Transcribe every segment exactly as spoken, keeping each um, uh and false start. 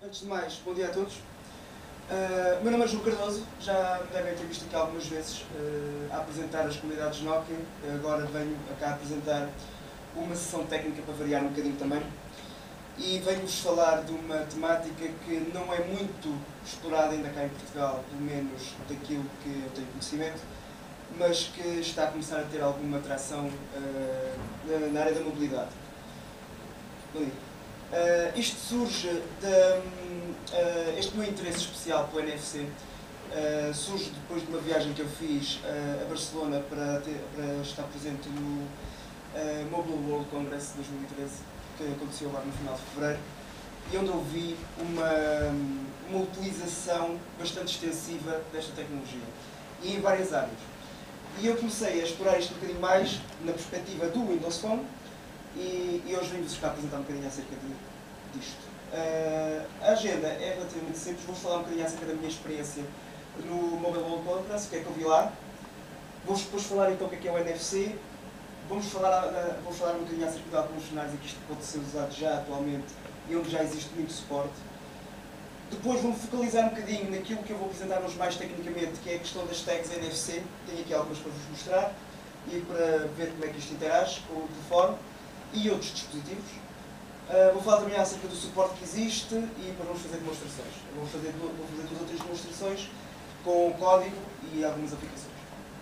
Antes de mais, bom dia a todos. Uh, meu nome é João Cardoso, já me devem ter visto aqui algumas vezes uh, a apresentar as comunidades Nokia. Agora venho cá apresentar uma sessão técnica para variar um bocadinho também. E venho-vos falar de uma temática que não é muito explorada ainda cá em Portugal, pelo menos daquilo que eu tenho conhecimento, mas que está a começar a ter alguma atração uh, na área da mobilidade. Bem, Uh, isto surge de uh, este meu interesse especial pelo N F C uh, surge depois de uma viagem que eu fiz uh, a Barcelona para, ter, para estar presente no uh, Mobile World Congress de dois mil e treze, que aconteceu agora no final de fevereiro, e onde eu vi uma, uma utilização bastante extensiva desta tecnologia, e em várias áreas. E eu comecei a explorar isto um bocadinho mais na perspectiva do Windows Phone, E, e hoje venho-vos cá apresentar um bocadinho acerca de, disto. Uh, a agenda é relativamente simples, vou falar um bocadinho acerca da minha experiência no Mobile World Congress, o que é que eu vi lá. Vou depois falar então o que é, que é o N F C. Vamos falar, uh, vou falar um bocadinho acerca de alguns cenários em que isto pode ser usado já atualmente e onde já existe muito suporte. Depois vou-me focalizar um bocadinho naquilo que eu vou apresentar-vos mais tecnicamente, que é a questão das tags N F C. Tenho aqui algumas para vos mostrar e para ver como é que isto interage com o telefone e outros dispositivos. Uh, vou falar também acerca do suporte que existe e depois vamos fazer demonstrações. Vou fazer, vou fazer duas ou três demonstrações com código e algumas aplicações.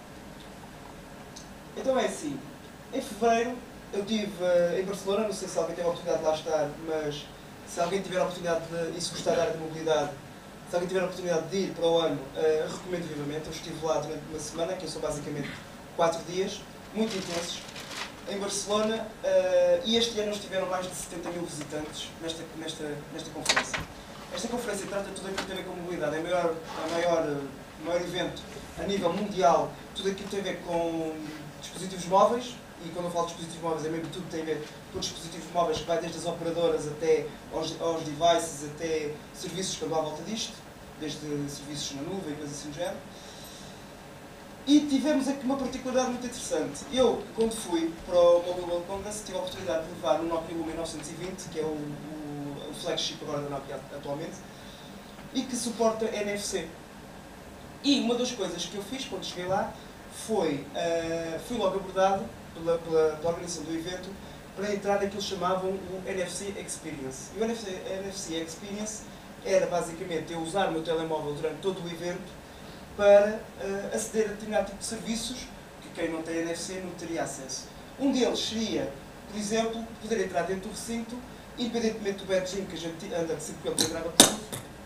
Então é assim, em fevereiro eu estive uh, em Barcelona, não sei se alguém teve a oportunidade de lá estar, mas se alguém tiver a oportunidade de, e se gostar da área de mobilidade, se alguém tiver a oportunidade de ir para o ano, uh, recomendo vivamente. Eu estive lá durante uma semana, que são basicamente quatro dias, muito intensos, em Barcelona, uh, e este ano estiveram mais de setenta mil visitantes nesta, nesta, nesta conferência. Esta conferência trata tudo aquilo que tem a ver com mobilidade, é o maior, é maior, uh, maior evento a nível mundial, tudo aquilo que tem a ver com dispositivos móveis, e quando eu falo de dispositivos móveis é mesmo tudo que tem a ver com dispositivos móveis, que vai desde as operadoras até aos, aos devices, até serviços que andam à volta disto, desde serviços na nuvem e coisas assim do género. E tivemos aqui uma particularidade muito interessante. Eu, quando fui para o Mobile World Congress, tive a oportunidade de levar o Nokia Lumia novecentos e vinte, que é o, o, o flagship agora da Nokia atualmente, e que suporta N F C. E uma das coisas que eu fiz quando cheguei lá foi, uh, fui logo abordado pela, pela, pela organização do evento para entrar naquilo que chamavam o N F C Experience. E o N F C, N F C Experience era basicamente eu usar o meu telemóvel durante todo o evento para uh, aceder a determinado tipo de serviços que quem não tem N F C não teria acesso. Um deles seria, por exemplo, poder entrar dentro do recinto, independentemente do badging que a gente anda de sempre pelo grava tudo.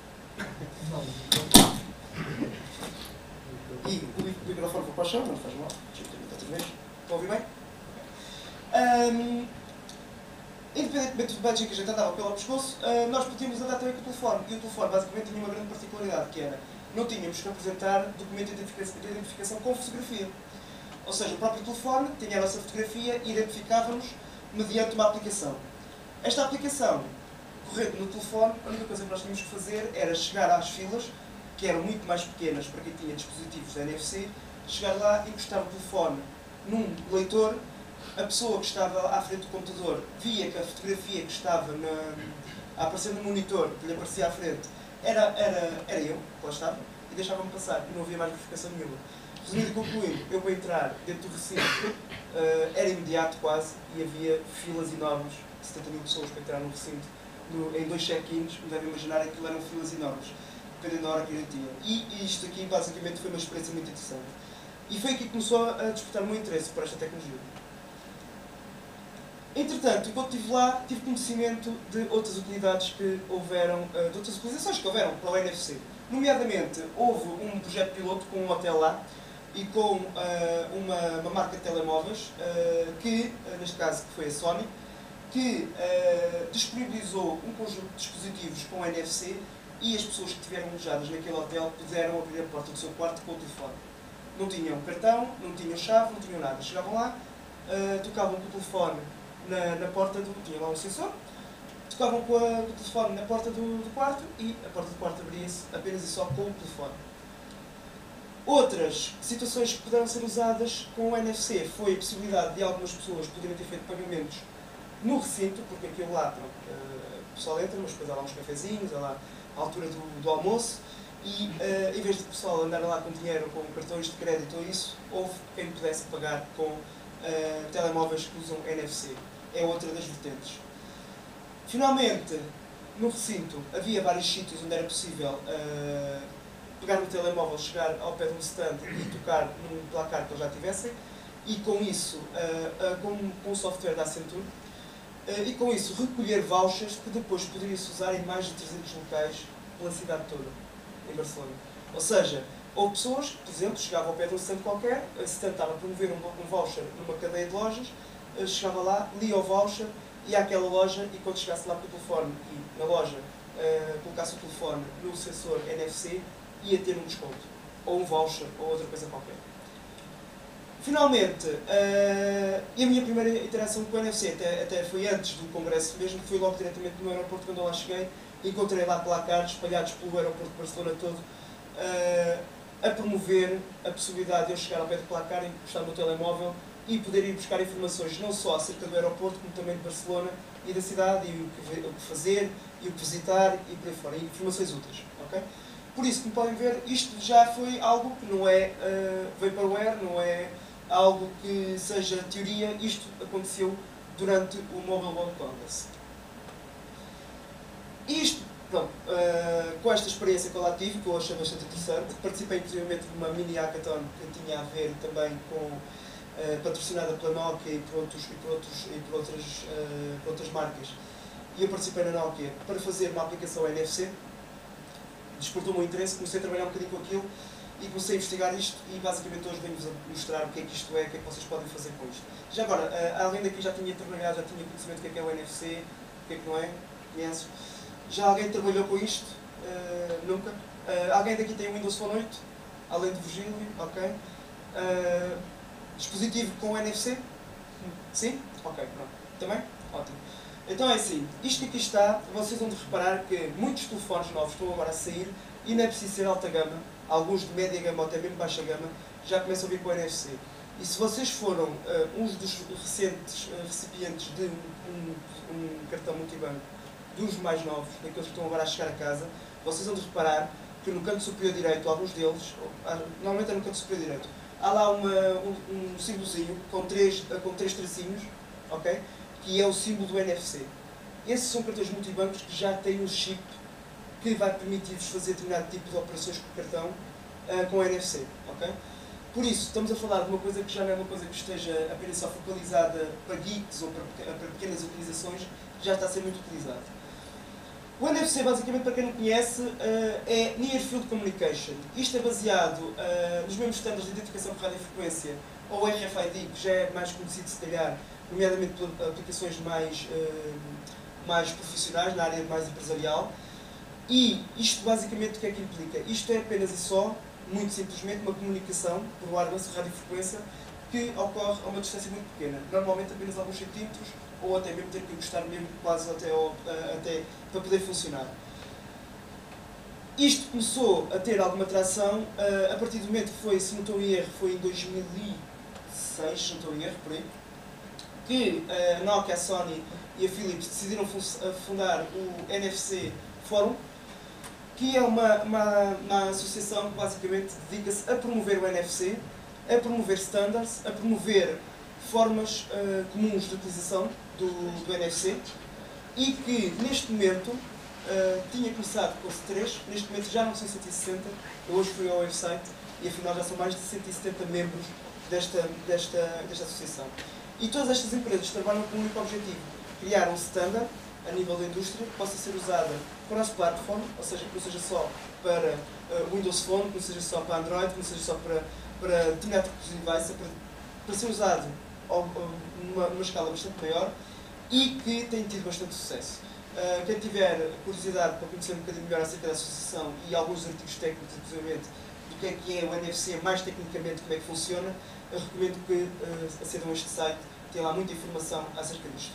E o microfone foi para o chão, não faz mal. Deixa eu ter outra vez. Estão a ouvir bem? Um, independentemente do badging que a gente andava pelo pescoço, uh, nós podíamos andar também com o telefone. E o telefone basicamente tinha uma grande particularidade, que era não tínhamos que apresentar documento de identificação, de identificação com fotografia. Ou seja, o próprio telefone tinha a nossa fotografia e identificava-nos mediante uma aplicação. Esta aplicação, correndo no telefone, a única coisa que nós tínhamos que fazer era chegar às filas, que eram muito mais pequenas para quem tinha dispositivos de N F C, chegar lá, encostar o telefone num leitor, a pessoa que estava à frente do computador via que a fotografia que estava na, a aparecer no monitor, que lhe aparecia à frente, Era, era, era eu, que lá estava, e deixava-me passar, e não havia mais verificação nenhuma. Resumindo e concluindo, eu para entrar dentro do recinto uh, era imediato quase, e havia filas enormes, setenta mil pessoas para entrar no recinto, no, em dois check-ins, me devem imaginar, aquilo eram filas enormes, dependendo da hora que a gente tinha. E, e isto aqui basicamente foi uma experiência muito interessante. E foi aqui que começou a despertar o meu interesse por esta tecnologia. Entretanto, enquanto estive lá, tive conhecimento de outras utilidades que houveram, de outras utilizações que houveram para o N F C. Nomeadamente, houve um projeto piloto com um hotel lá e com uh, uma, uma marca de telemóveis, uh, que, uh, neste caso, que foi a Sony, que uh, disponibilizou um conjunto de dispositivos com N F C e as pessoas que estiveram alojadas naquele hotel puderam abrir a porta do seu quarto com o telefone. Não tinham cartão, não tinham chave, não tinham nada. Chegavam lá, uh, tocavam com o telefone Na, na porta do... tinha lá um sensor, tocavam com, a, com o telefone na porta do, do quarto e a porta do quarto abria-se apenas e só com o telefone. Outras situações que puderam ser usadas com o N F C foi a possibilidade de algumas pessoas poderem ter feito pagamentos no recinto, porque aquilo lá, pronto, o pessoal entra, mas depois há lá uns cafezinhos, há lá a altura do, do almoço, e uh, em vez de o pessoal andar lá com dinheiro, com cartões de crédito ou isso, houve quem pudesse pagar com uh, telemóveis que usam N F C. É outra das vertentes. Finalmente, no recinto, havia vários sítios onde era possível uh, pegar no telemóvel, chegar ao pé de um stand e tocar num placar que eles já tivessem, e com isso, uh, uh, com, com o software da Accenture, uh, e com isso recolher vouchers que depois poderiam-se usar em mais de trezentos locais pela cidade toda, em Barcelona. Ou seja, houve pessoas que, por exemplo, chegavam ao pé de um stand qualquer, a stand estava a promover um, um voucher numa cadeia de lojas, uh, chegava lá, lia o voucher, ia àquela loja e quando chegasse lá com o telefone e na loja uh, colocasse o telefone no sensor N F C, ia ter um desconto, ou um voucher, ou outra coisa qualquer. Finalmente, uh, e a minha primeira interação com o N F C até, até foi antes do congresso mesmo, foi logo diretamente no aeroporto quando eu lá cheguei, encontrei lá placares espalhados pelo aeroporto de Barcelona todo, uh, a promover a possibilidade de eu chegar ao pé do placar, encostar no telemóvel e poder ir buscar informações não só acerca do aeroporto, como também de Barcelona e da cidade, e o que, o que fazer, e o que visitar, e por aí fora, e informações úteis. Okay? Por isso, como podem ver, isto já foi algo que não é uh, vaporware, não é algo que seja teoria, isto aconteceu durante o Mobile World Congress. Isto, pronto, uh, com esta experiência que eu lá tive, que eu achei bastante interessante, participei inclusive de uma mini hackathon que tinha a ver também com Uh, patrocinada pela Nokia e por, outros, e por, outros, e por, outras, uh, por outras marcas. E eu participei na Nokia para fazer uma aplicação N F C. Despertou o meu interesse, comecei a trabalhar um bocadinho com aquilo e comecei a investigar isto e basicamente hoje venho-vos a mostrar o que é que isto é, o que é que vocês podem fazer com isto. Já agora, uh, alguém daqui já tinha trabalhado, já tinha conhecimento do que é que é o N F C, o que é que não é? Conheces? Já alguém trabalhou com isto? Uh, nunca? Uh, alguém daqui tem o Windows Phone oito? Além de Virgílio? Ok. Uh, Dispositivo com N F C? Sim? Ok, pronto. Também? Ótimo. Então é assim, isto que aqui está, vocês vão de reparar que muitos telefones novos estão agora a sair e não é preciso ser alta gama, alguns de média gama ou até mesmo baixa gama, já começam a vir com o N F C. E se vocês foram uh, uns dos recentes uh, recipientes de um, um, um cartão multibanco dos mais novos, daqueles que estão agora a chegar a casa, vocês vão de reparar que no canto superior direito, alguns deles, normalmente é no canto superior direito, há lá uma, um, um símbolozinho com três, com três tracinhos, ok? Que é o símbolo do N F C. Esses são cartões multibancos que já têm um chip que vai permitir-vos fazer determinado tipo de operações com o cartão uh, com N F C, ok? Por isso, estamos a falar de uma coisa que já não é uma coisa que esteja apenas só focalizada para geeks ou para, para pequenas utilizações, que já está a ser muito utilizado. O N F C, basicamente, para quem não conhece, é Near Field Communication. Isto é baseado nos mesmos estándares de identificação por radiofrequência, ou R F I D, que já é mais conhecido, se calhar, nomeadamente por aplicações mais, mais profissionais, na área mais empresarial. E isto, basicamente, o que é que implica? Isto é apenas e só, muito simplesmente, uma comunicação por wireless de radiofrequência que ocorre a uma distância muito pequena, normalmente apenas alguns centímetros, ou até mesmo ter que encostar mesmo quase até, ao, até para poder funcionar. Isto começou a ter alguma tração a partir do momento que foi, se não estou em erro, foi em dois mil e seis, se não estou em erro, por aí, que a Nokia, a Sony e a Philips decidiram fundar o N F C Forum, que é uma, uma, uma associação que basicamente dedica-se a promover o N F C, a promover standards, a promover formas uh, comuns de utilização do, do N F C e que neste momento uh, tinha começado com três, neste momento já não são cento e sessenta, eu hoje fui ao website e afinal já são mais de cento e setenta membros desta, desta, desta associação. E todas estas empresas trabalham com um único objetivo, criar um standard a nível da indústria que possa ser usada cross-platform, ou seja, que não seja só para uh, Windows Phone, que não seja só para Android, que não seja só para, para determinado tipo de device, para, para ser usado numa, numa escala bastante maior e que tem tido bastante sucesso. Uh, quem tiver curiosidade para conhecer um bocadinho melhor acerca da associação e alguns artigos técnicos, inclusive, do que é que é o N F C, mais tecnicamente como é que funciona, eu recomendo que uh, acedam a este site, tem lá muita informação acerca disto.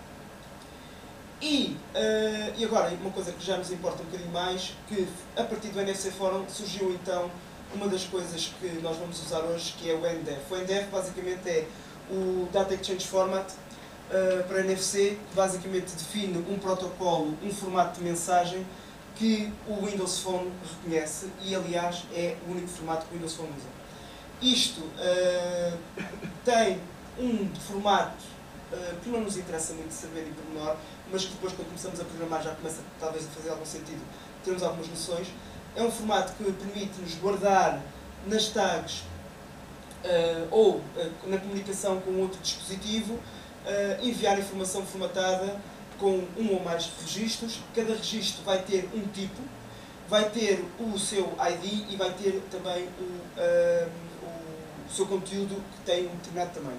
E, uh, e agora, uma coisa que já nos importa um bocadinho mais, que a partir do N F C Forum surgiu então uma das coisas que nós vamos usar hoje, que é o N D E F. O N D E F basicamente é o Data Exchange Format, uh, para N F C, que basicamente define um protocolo, um formato de mensagem que o Windows Phone reconhece e, aliás, é o único formato que o Windows Phone usa. Isto uh, tem um formato uh, que não nos interessa muito saber em pormenor, mas que depois, quando começamos a programar, já começa talvez a fazer algum sentido, termos algumas noções. É um formato que permite-nos guardar nas tags uh, ou uh, na comunicação com outro dispositivo, uh, enviar informação formatada com um ou mais registros. Cada registro vai ter um tipo, vai ter o seu I D e vai ter também o, uh, o seu conteúdo que tem um determinado tamanho.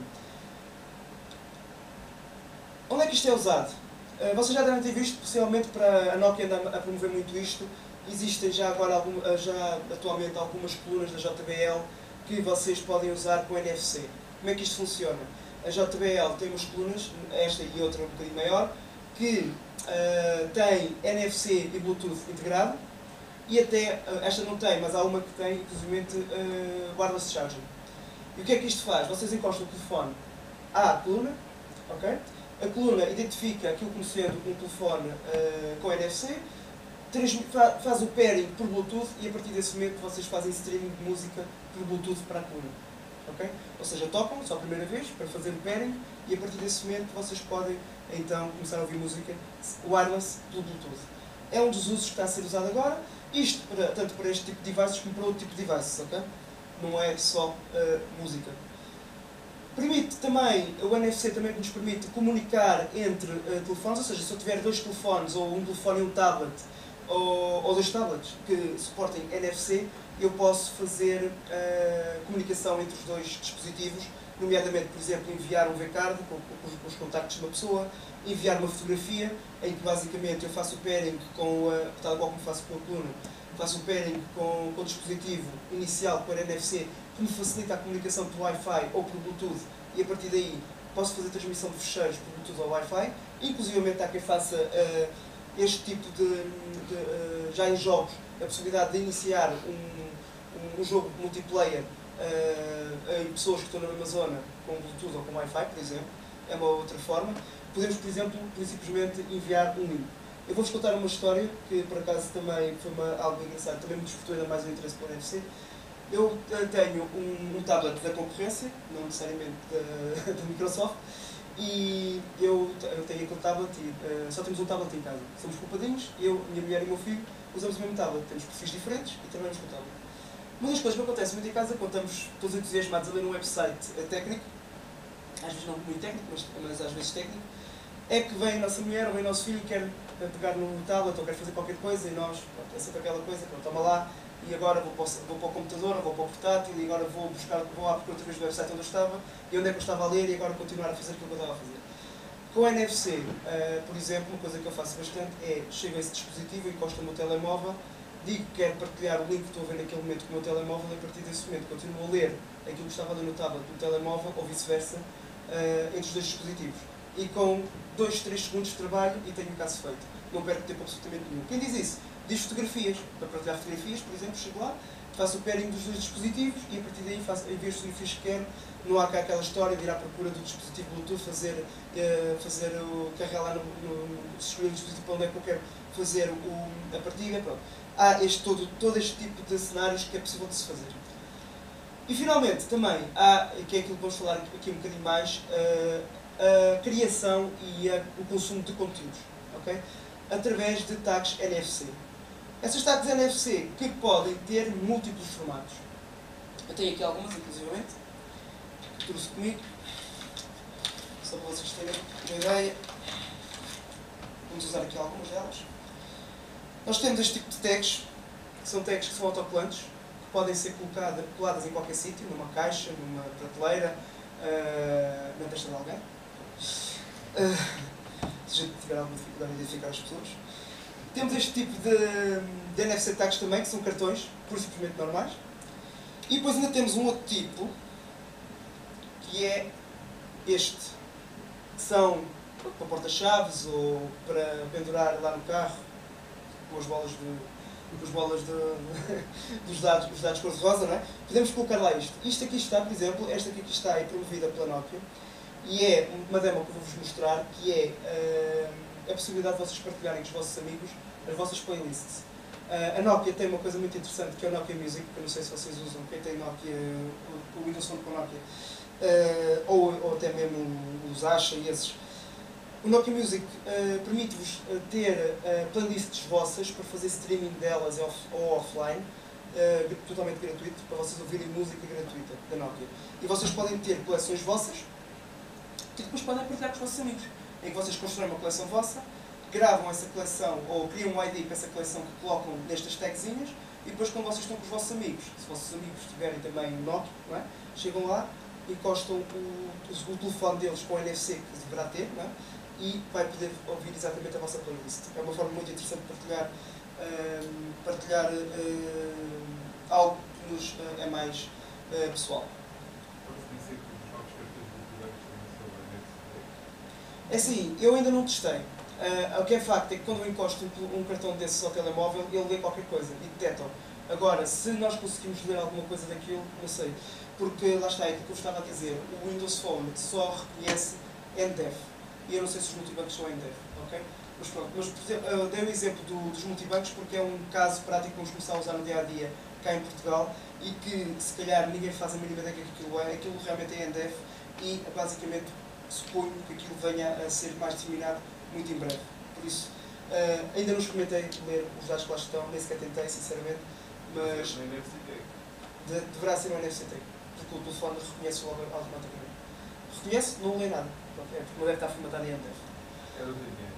Onde é que isto é usado? Uh, vocês já devem ter visto, possivelmente para a Nokia andar a promover muito isto, existem já agora algum, já atualmente algumas colunas da J B L que vocês podem usar com N F C. Como é que isto funciona? A J B L tem umas colunas, esta e outra um bocadinho maior, que uh, tem N F C e Bluetooth integrado, e até, uh, esta não tem, mas há uma que tem, inclusive, uh, wireless charging. E o que é que isto faz? Vocês encostam o telefone à coluna, ok? A coluna identifica aquilo como sendo um telefone uh, com N F C, faz o pairing por Bluetooth e a partir desse momento vocês fazem streaming de música por Bluetooth para a coluna. Okay? Ou seja, tocam só a primeira vez para fazer o pairing e a partir desse momento vocês podem então começar a ouvir música wireless pelo Bluetooth. É um dos usos que está a ser usado agora, isto para, tanto para este tipo de devices como para outro tipo de devices, okay? Não é só uh, música. Permite também, o N F C também nos permite comunicar entre uh, telefones, ou seja, se eu tiver dois telefones, ou um telefone e um tablet, ou, ou dois tablets que suportem N F C, eu posso fazer uh, comunicação entre os dois dispositivos, nomeadamente, por exemplo, enviar um V-card com, com, com os contactos de uma pessoa, enviar uma fotografia, em que basicamente eu faço o pairing com, uh, tal qual como faço com a coluna, faço o pairing com, com o dispositivo inicial para N F C, que me facilita a comunicação por Wi-Fi ou por Bluetooth, e a partir daí posso fazer transmissão de fecheiros por Bluetooth ou Wi-Fi. Inclusive há quem faça uh, este tipo de, de uh, já em jogos, a possibilidade de iniciar um, um, um jogo multiplayer uh, em pessoas que estão na mesma zona com Bluetooth ou com Wi-Fi, por exemplo. É uma outra forma. Podemos, por exemplo, simplesmente enviar um link. Eu vou-vos contar uma história que, por acaso, também foi uma, algo engraçado, também me despertou ainda mais o interesse pelo N F C. Eu tenho um, um tablet da concorrência, não necessariamente da, da Microsoft, e eu, eu tenho aquele tablet e uh, só temos um tablet em casa. Somos culpadinhos, eu, minha mulher e o meu filho usamos o mesmo tablet. Temos perfis diferentes e trabalhamos com o tablet. Uma das coisas que acontece muito em casa, quando estamos todos entusiasmados a ler um website técnico, às vezes não muito técnico, mas, mas às vezes técnico, é que vem a nossa mulher ou vem o nosso filho e quer pegar no tablet ou quer fazer qualquer coisa e nós, pronto, é sempre aquela coisa, pronto, toma lá, e agora vou para, o, vou para o computador, ou vou para o portátil, e agora vou buscar, vou à procura outra vez do website onde eu estava, e onde é que eu estava a ler, e agora continuar a fazer aquilo que eu estava a fazer. Com o N F C, uh, por exemplo, uma coisa que eu faço bastante é, chego a esse dispositivo, encosto no meu telemóvel, digo que quero partilhar o link que estou a ver naquele momento com o meu telemóvel, e a partir desse momento continuo a ler aquilo que estava a ler no tablet no telemóvel, ou vice-versa, uh, entre os dois dispositivos. E com dois, três segundos de trabalho e tenho o caso feito. Não perco tempo absolutamente nenhum. Quem diz isso? Diz fotografias. Para partilhar fotografias, por exemplo, chego lá, faço o pairing dos dois dispositivos e a partir daí faço, envio as fotografias que quero. Não há cá aquela história de ir à procura do dispositivo Bluetooth, fazer, uh, fazer o, carregar lá no, no, escolher o dispositivo para onde é que eu quero fazer o, a partilha. Pronto. Há este, todo, todo este tipo de cenários que é possível de se fazer. E finalmente, também há, que é aquilo que vamos falar aqui um bocadinho mais, uh, a criação e a, o consumo de conteúdos, okay? Através de tags N F C. Essas tags N F C que podem ter múltiplos formatos. Eu tenho aqui algumas, inclusivamente, que trouxe comigo, só para vocês terem uma ideia. Vamos usar aqui algumas delas. Nós temos este tipo de tags, que são tags que são autocolantes, que podem ser colocadas, coladas em qualquer sítio, numa caixa, numa prateleira, uh, na testa de alguém. Uh, se a gente tiver alguma dificuldade em identificar as pessoas. Temos este tipo de, de N F C tags também, que são cartões, por simplesmente normais. E depois ainda temos um outro tipo, que é este, que são para porta-chaves ou para pendurar lá no carro, com as bolas de, com as bolas de, dos dados, os dados cor-de-rosa, não é? Podemos colocar lá isto. Isto aqui está, por exemplo, esta aqui que está é promovida pela Nokia. E é uma demo que eu vou-vos mostrar, que é uh, a possibilidade de vocês partilharem com os vossos amigos as vossas playlists. Uh, a Nokia tem uma coisa muito interessante, que é o Nokia Music, que eu não sei se vocês usam, quem tem Nokia, o, o Windows Phone com Nokia, uh, ou, ou até mesmo os Asha e esses. O Nokia Music uh, permite-vos uh, ter uh, playlists vossas para fazer streaming delas off, ou offline, uh, totalmente gratuito, para vocês ouvirem música gratuita da Nokia. E vocês podem ter coleções vossas, que depois podem partilhar com os vossos amigos, em que vocês constroem uma coleção vossa, gravam essa coleção, ou criam um I D para essa coleção que colocam nestas tagzinhas, e depois quando vocês estão com os vossos amigos, se os vossos amigos tiverem também Nokia, não é? Chegam lá, encostam o, o, o telefone deles com o N F C que deverá ter, não é? E vai poder ouvir exatamente a vossa playlist. É uma forma muito interessante de partilhar, um, partilhar um, algo que nos uh, é mais uh, pessoal. É assim, eu ainda não testei. Uh, o que é facto é que quando eu encosto um, um cartão desses ao telemóvel, ele lê qualquer coisa e detecta. Agora, se nós conseguimos ler alguma coisa daquilo, não sei. Porque, lá está, é aquilo que eu estava a dizer, o Windows Phone só reconhece N D E F. E eu não sei se os multibancos são N D E F, ok? Mas pronto, mas por exemplo, eu dei o exemplo do, dos multibancos porque é um caso prático que vamos começar a usar no dia a dia cá em Portugal e que se calhar ninguém faz a mínima ideia do que aquilo é. Aquilo realmente é N D E F e basicamente suponho que aquilo venha a ser mais disseminado muito em breve. Por isso, uh, ainda não experimentei ler os dados que lá estão, nem sequer tentei, sinceramente, mas de, deverá ser um N F C T, porque o telefone reconhece logo automaticamente. Reconhece, não lê nada. Pronto, é porque não deve estar formatado em N D E F. É do dinheiro.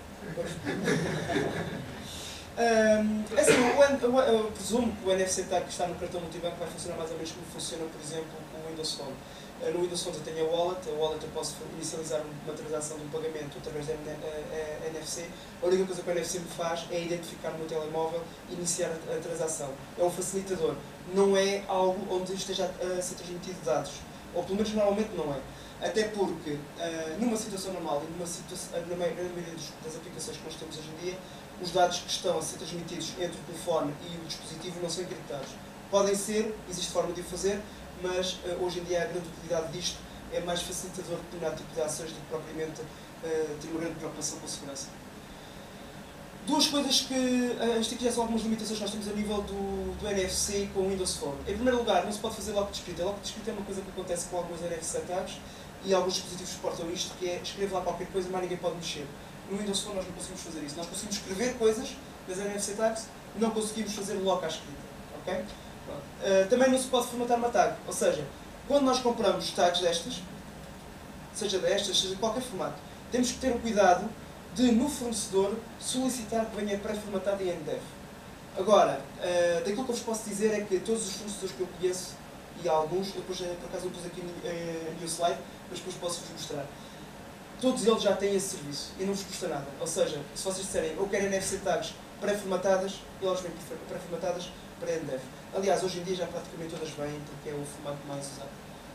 Um, assim, eu, eu, eu presumo que o N F C Tag que está no cartão multibanco vai funcionar mais ou menos como funciona, por exemplo, com o Windows Phone. Uh, no Windows Phone eu tenho a wallet, a wallet eu posso inicializar uma transação de um pagamento através da N F C. A única coisa que o N F C me faz é identificar no meu telemóvel e iniciar a, a transação. É um facilitador, não é algo onde esteja a, a ser transmitido dados, ou pelo menos normalmente não é. Até porque, uh, numa situação normal e numa situação, na maioria das aplicações que nós temos hoje em dia, os dados que estão a ser transmitidos entre o telefone e o dispositivo não são encriptados. Podem ser, existe forma de o fazer, mas uh, hoje em dia a grande utilidade disto é mais facilitador de determinado tipo de ações do que propriamente uh, ter uma grande preocupação com a segurança. Duas coisas que, uh, isto aqui já são algumas limitações que nós temos a nível do, do N F C com o Windows Phone. Em primeiro lugar, não se pode fazer lock de escrita. Lock de escrita é uma coisa que acontece com alguns N F C tags e alguns dispositivos suportam isto, que é escrever lá qualquer coisa, mas ninguém pode mexer. No Windows Phone nós não conseguimos fazer isso. Nós conseguimos escrever coisas das N F C tags, não conseguimos fazer lock à escrita. Okay? Uh, também não se pode formatar uma tag. Ou seja, quando nós compramos tags destas, seja destas, seja de qualquer formato, temos que ter o cuidado de, no fornecedor, solicitar que venha pré-formatado em N D E F. Agora, uh, daquilo que eu vos posso dizer é que todos os fornecedores que eu conheço, e há alguns, eu depois, por acaso não pus aqui no slide, mas depois posso-vos mostrar. Todos eles já têm esse serviço e não vos custa nada. Ou seja, se vocês disserem eu quero N F C tags pré-formatadas, elas vêm pré-formatadas para N D E F. Aliás, hoje em dia já praticamente todas vêm, porque é o formato mais usado.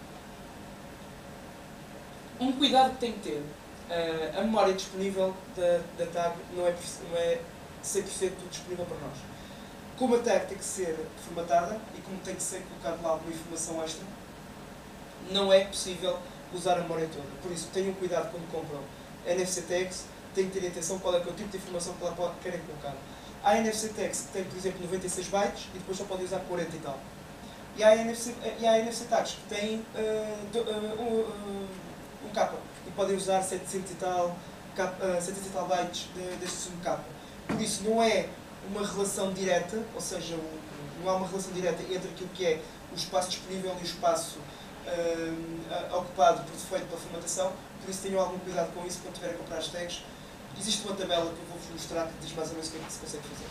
Um cuidado que tem que ter, uh, a memória disponível da, da tag não é, não é cem por cento disponível para nós. Como a tag tem que ser formatada e como tem que ser colocado lá alguma informação extra, não é possível usar a memória toda. Por isso, tenham cuidado quando compram N F C tags, têm que ter atenção qual é, que é o tipo de informação que lá querem colocar. Há N F C tags que têm, por exemplo, noventa e seis bytes e depois só podem usar quarenta e tal. E há N F C, e há N F C tags que têm uh, do, uh, uh, um capa e podem usar setecentos e tal, capa, uh, setecentos e tal bytes de, deste um capa. Por isso, não é uma relação direta, ou seja, não há uma relação direta entre aquilo que é o espaço disponível e o espaço uh, ocupado por defeito pela formatação, por isso tenham algum cuidado com isso quando estiverem a comprar as tags. Existe uma tabela que eu vou-vos mostrar que diz mais ou menos o que é que se consegue fazer.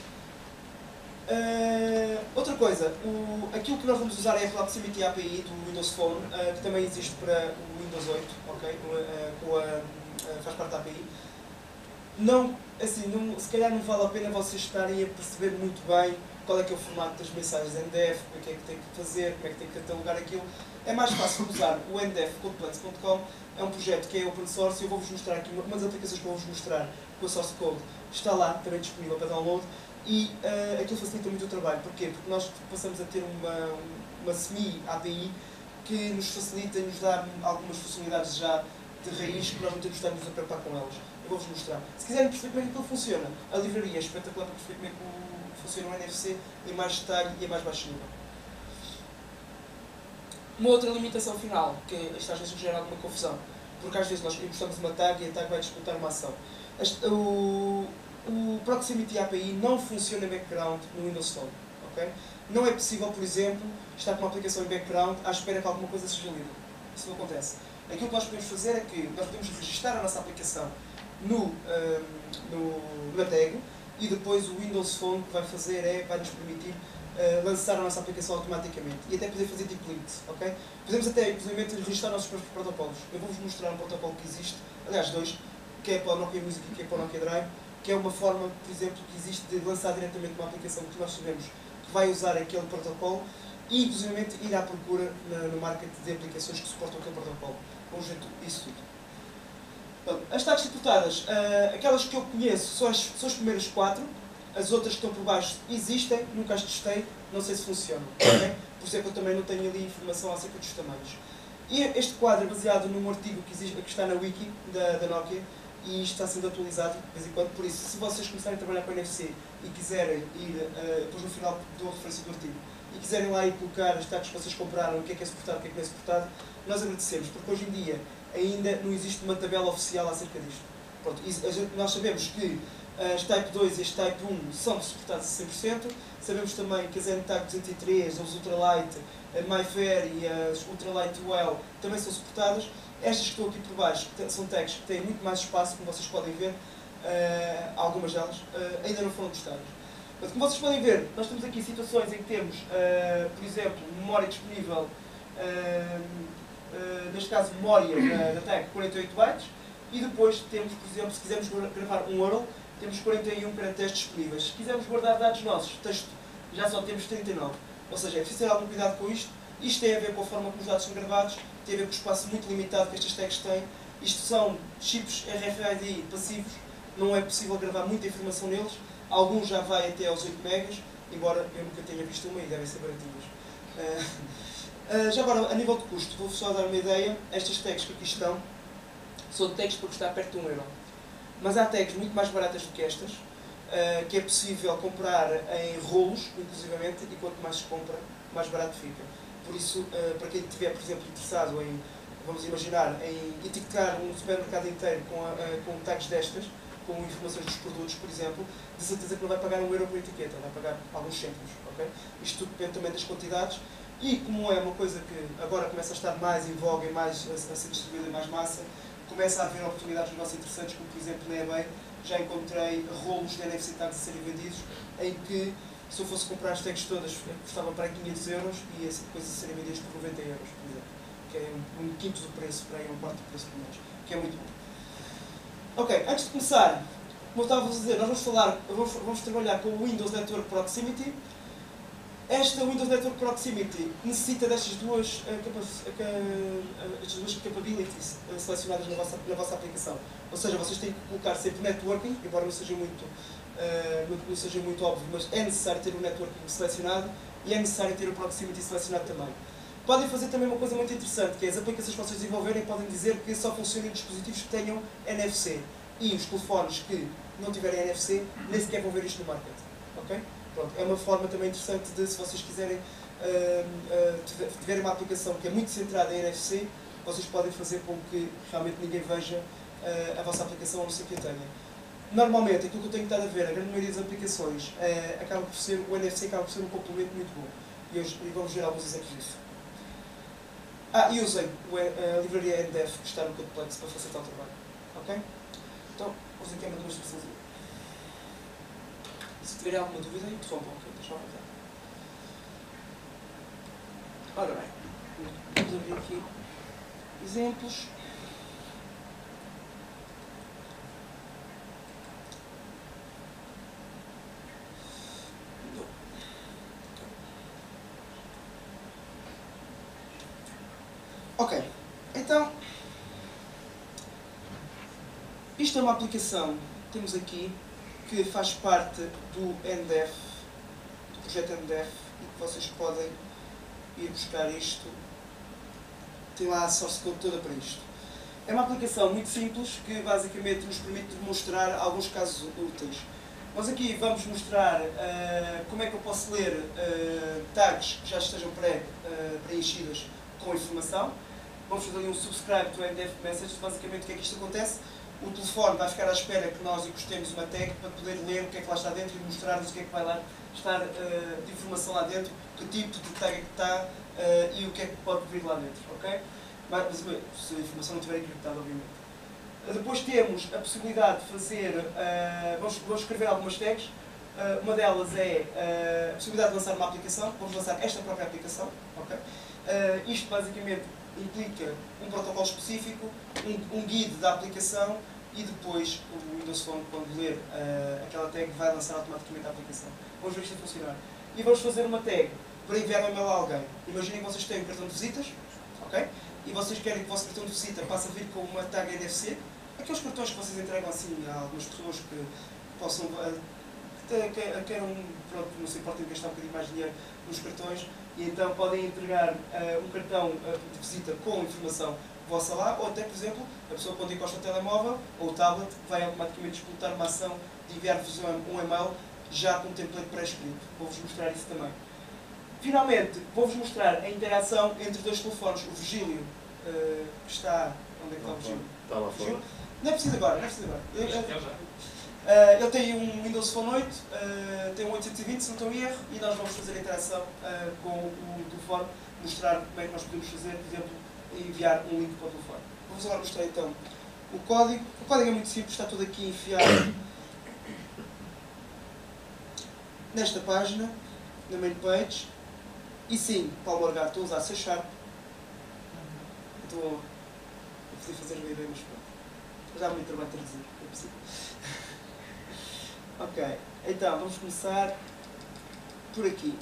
Uh, outra coisa, o, aquilo que nós vamos usar é a Proximity A P I do Windows Phone, uh, que também existe para o Windows oito, ok? Uh, com a, uh, faz parte da A P I. Não, assim, não, se calhar não vale a pena vocês estarem a perceber muito bem qual é que é o formato das mensagens N D E F, o que é que tem que fazer, como é que tem que catalogar aquilo. É mais fácil usar o N D E F Codeplex ponto com, é um projeto que é open source e eu vou-vos mostrar aqui umas aplicações que eu vou-vos mostrar com a source code, está lá, também disponível para download, e uh, aquilo facilita muito o trabalho. Porquê? Porque nós passamos a ter uma, uma semi-A P I que nos facilita e nos dá algumas funcionalidades já de raiz que nós não temos estado a preocupar com elas. Eu vou-vos mostrar. Se quiserem perceber como é que aquilo funciona, a livraria é espetacular para perceber como é que funciona o N F C em mais detalhe e em mais baixo nível. Uma outra limitação final, que isto às vezes gera alguma confusão, porque às vezes nós importamos uma tag e a tag vai disputar uma ação. Este, o, o Proximity A P I não funciona em background no Windows Phone. Okay? Não é possível, por exemplo, estar com uma aplicação em background à espera que alguma coisa seja lida. Isso não acontece. Aquilo que nós podemos fazer é que nós podemos registrar a nossa aplicação no, um, no, na tag e depois o Windows Phone que vai fazer é, vai nos permitir uh, lançar a nossa aplicação automaticamente e até poder fazer deep links, ok? Podemos até, inclusive, registrar nossos próprios protocolos. Eu vou-vos mostrar um protocolo que existe, aliás dois, que é para o Nokia Music e que é para o Nokia Drive, que é uma forma, por exemplo, que existe de lançar diretamente uma aplicação que nós sabemos que vai usar aquele protocolo e, inclusive, ir à procura na, no market de aplicações que suportam aquele protocolo. Vamos ver isso tudo. Bom, as tags tripotadas, uh, aquelas que eu conheço são as, são as primeiras quatro, as outras que estão por baixo existem, nunca as testei, não sei se funcionam. Okay? Por isso é que eu também não tenho ali informação acerca dos tamanhos. E este quadro é baseado num artigo que, existe, que está na wiki da, da Nokia e isto está sendo atualizado de vez em quando. Por isso, se vocês começarem a trabalhar com N F C e quiserem ir, uh, depois no final dou a referência do artigo, e quiserem lá ir colocar as tags que vocês compraram, o que é que é suportado, o que é que não é suportado, nós agradecemos, porque hoje em dia ainda não existe uma tabela oficial acerca disto. Pronto, nós sabemos que as Type dois e as Type um são suportadas a cem por cento, sabemos também que as N TAG duzentos e três, as Ultralight, a MyFair e as Ultralight Well também são suportadas. Estas que estão aqui por baixo são tags que têm muito mais espaço, como vocês podem ver, uh, algumas delas uh, ainda não foram testadas. Mas, como vocês podem ver, nós temos aqui situações em que temos, uh, por exemplo, memória disponível, uh, uh, neste caso memória da, da tag quarenta e oito bytes, e depois temos, por exemplo, se quisermos gravar um U R L, temos quarenta e um caracteres disponíveis. Se quisermos guardar dados nossos, texto, já só temos trinta e nove. Ou seja, é preciso ter algum cuidado com isto. Isto tem a ver com a forma como os dados são gravados, tem a ver com o espaço muito limitado que estas tags têm. Isto são chips R F I D passivos, não é possível gravar muita informação neles. Alguns já vai até aos oito megas, embora eu nunca tenha visto uma e devem ser baratinhas. Uh, uh, já agora, a nível de custo, vou só dar uma ideia. Estas tags que aqui estão são tags para custar perto de um euro. Mas há tags muito mais baratas do que estas, uh, que é possível comprar em rolos, inclusivamente, e quanto mais se compra, mais barato fica. Por isso, uh, para quem estiver, por exemplo, interessado em, vamos imaginar, em etiquetar um supermercado inteiro com, a, uh, com tags destas, com informações dos produtos, por exemplo, de certeza que não vai pagar um euro por etiqueta, vai pagar alguns cêntimos. Okay? Isto tudo depende também das quantidades, e como é uma coisa que agora começa a estar mais em voga e mais a, a ser distribuída em mais massa, começa a haver oportunidades de negócio interessantes, como por exemplo na eBay, já encontrei rolos de N F C tags a serem vendidos, em que se eu fosse comprar as tags todas custavam para quinhentos euros e essa coisa a serem vendidas por noventa euros, por exemplo, que é um, um quinto do preço, para aí um quarto do preço, pelo menos, que é muito bom. Ok, antes de começar, como eu estava a dizer, nós vamos falar, vamos, vamos trabalhar com o Windows Network Proximity. Esta Windows Network Proximity necessita destas duas, uh, capa uh, estas duas capabilities uh, selecionadas na vossa, na vossa aplicação. Ou seja, vocês têm que colocar sempre networking, embora não seja muito, uh, não, não seja muito óbvio, mas é necessário ter o networking selecionado e é necessário ter o Proximity selecionado também. Podem fazer também uma coisa muito interessante, que é as aplicações que vocês desenvolverem podem dizer que só funcionam em dispositivos que tenham N F C. E os telefones que não tiverem N F C nem sequer vão ver isto no market. Okay? Pronto, é uma forma também interessante de, se vocês quiserem, uh, uh, tiverem uma aplicação que é muito centrada em N F C, vocês podem fazer com que realmente ninguém veja uh, a vossa aplicação, a não ser que a tenha. Normalmente, aquilo que eu tenho estado a ver, a grande maioria das aplicações, uh, acaba por ser, o N F C acaba por ser um complemento muito bom. E, hoje, e vamos ver alguns exemplos disso. Ah, e usem a livraria N D F que está no Codeplex para facilitar o trabalho. Ok? Então, vamos aqui a uma demonstraçãozinha. Se tiverem alguma dúvida, interrompam, ok? Deixa eu voltar. Ora bem, vamos abrir aqui exemplos. Ok, então, isto é uma aplicação que temos aqui, que faz parte do N D F, do projeto N D F, e que vocês podem ir buscar isto. Tem lá a source code toda para isto. É uma aplicação muito simples que basicamente nos permite demonstrar alguns casos úteis. Nós aqui vamos mostrar uh, como é que eu posso ler uh, tags que já estejam pré, uh, preenchidas com informação. Vamos fazer ali um subscribe to N D F message. Basicamente o que é que isto acontece? O telefone vai ficar à espera que nós encostemos uma tag para poder ler o que é que lá está dentro e mostrar-nos o que é que vai lá estar uh, de informação lá dentro, que tipo de tag é que está uh, e o que é que pode vir lá dentro, ok? Mas, se a informação não estiver encriptada, obviamente. Depois temos a possibilidade de fazer, uh, vamos, vamos escrever algumas tags. Uh, uma delas é uh, a possibilidade de lançar uma aplicação. Vamos lançar esta própria aplicação, ok? Uh, isto basicamente implica um protocolo específico, um, um guide da aplicação e depois o Windows Phone, quando ler uh, aquela tag, vai lançar automaticamente a aplicação. Vamos ver isto a funcionar. E vamos fazer uma tag para enviar um e-mail a alguém. Imaginem que vocês têm um cartão de visitas, ok? E vocês querem que o vosso cartão de visita passe a vir com uma tag N F C. Aqueles cartões que vocês entregam assim a algumas pessoas que possam, que queiram, pronto, não se importem de gastar um bocadinho mais de dinheiro nos cartões, e então podem entregar uh, um cartão uh, de visita com informação vossa lá, ou até, por exemplo, a pessoa quando encosta o telemóvel ou o tablet vai automaticamente executar uma ação de enviar-vos um, um e-mail já com um template pré-escrito. Vou-vos mostrar isso também. Finalmente, vou-vos mostrar a interação entre dois telefones. O Virgílio, uh, que está... Onde é que está o Virgílio? Está lá fora. Não é preciso agora, não é preciso agora. Eu já. Uh, ele tem um Windows Phone oito, uh, tem um oitocentos e vinte, se não estou em erro, e nós vamos fazer a interação uh, com o telefone, mostrar como é que nós podemos fazer, por exemplo, enviar um link para o telefone. Vamos agora mostrar então o código. O código é muito simples, está tudo aqui enfiado nesta página, na main page. E sim, Paulo Morgado, estou a usar C Sharp. Estou a poder fazer bem bem, mas pronto. Já há muito trabalho a traduzir, é possível. Ok, então vamos começar por aqui.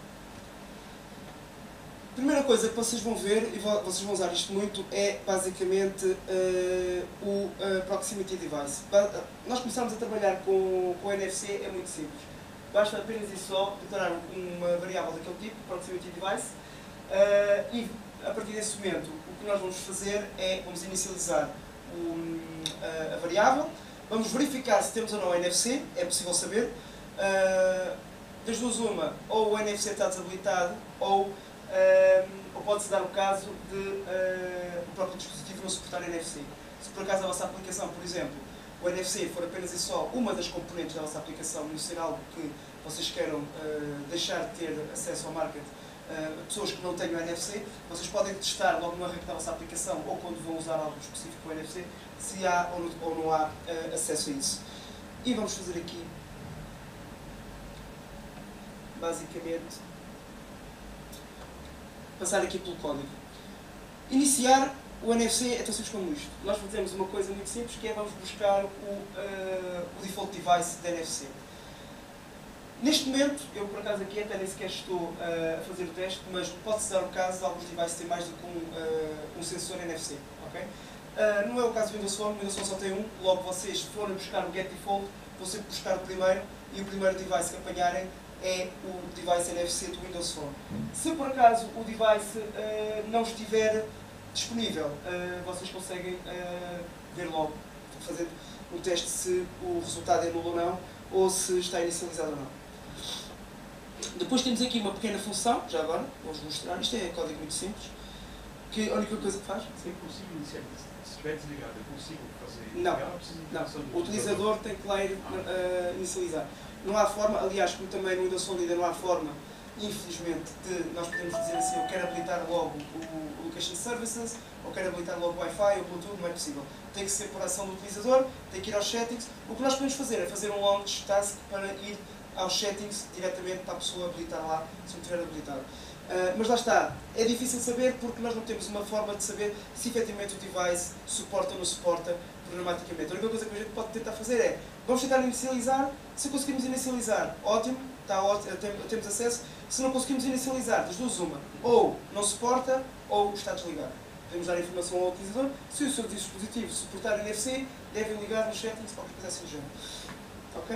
A primeira coisa que vocês vão ver, e vocês vão usar isto muito, é basicamente uh, o uh, Proximity Device. Nós começamos a trabalhar com, com o N F C, é muito simples. Basta apenas e só declarar uma variável daquele tipo, Proximity Device, uh, e a partir desse momento o que nós vamos fazer é, vamos inicializar um, a, a variável, vamos verificar se temos ou não o N F C, é possível saber. Uh, das duas uma, ou o N F C está desabilitado, ou, uh, ou pode-se dar o caso de uh, o próprio dispositivo não suportar N F C. Se por acaso a vossa aplicação, por exemplo, o N F C for apenas e só uma das componentes da vossa aplicação, não ser algo que vocês queiram uh, deixar de ter acesso ao market uh, a pessoas que não tenham N F C, vocês podem testar logo no arranque da vossa aplicação ou quando vão usar algo específico com o N F C, se há ou não, ou não há uh, acesso a isso. E vamos fazer aqui, basicamente, passar aqui pelo código. Iniciar o N F C é tão simples como isto. Nós fazemos uma coisa muito simples, que é vamos buscar o, uh, o default device da N F C. Neste momento, eu por acaso aqui até nem sequer estou uh, a fazer o teste, mas pode-se dar o caso de alguns devices terem mais do que um, uh, um sensor N F C. Okay? Uh, não é o caso do Windows Phone, o Windows Phone só tem um, logo vocês, se forem buscar o Get Default, vão sempre buscar o primeiro, e o primeiro device que apanharem é o device N F C do Windows Phone. Se por acaso o device uh, não estiver disponível, uh, vocês conseguem uh, ver logo, fazer um teste se o resultado é nulo ou não, ou se está inicializado ou não. Depois temos aqui uma pequena função, já agora, vou-vos mostrar, isto é código muito simples, que a única coisa que faz... Eu consigo iniciar, se estiver desligado, eu consigo fazer... Não, não, não. O utilizador tem que lá ir uh, inicializar. Não há forma, aliás, como também no Windows Phone ainda não há forma, infelizmente, de nós podemos dizer assim, eu quero habilitar logo o, o Location Services, ou quero habilitar logo o Wi-Fi, ou Bluetooth, não é possível. Tem que ser por ação do utilizador, tem que ir aos settings. O que nós podemos fazer é fazer um launch task para ir aos settings diretamente para a pessoa habilitar lá, se não estiver habilitado. Uh, mas lá está, é difícil saber porque nós não temos uma forma de saber se efetivamente o device suporta ou não suporta programaticamente. A única coisa que a gente pode tentar fazer é, vamos tentar inicializar, se conseguimos inicializar, ótimo, está ótimo, temos acesso. Se não conseguimos inicializar, das duas uma, ou não suporta ou está desligado. Podemos dar informação ao utilizador, se o seu dispositivo suportar N F C, devem ligar nos settings, qualquer coisa assim do género. Ok?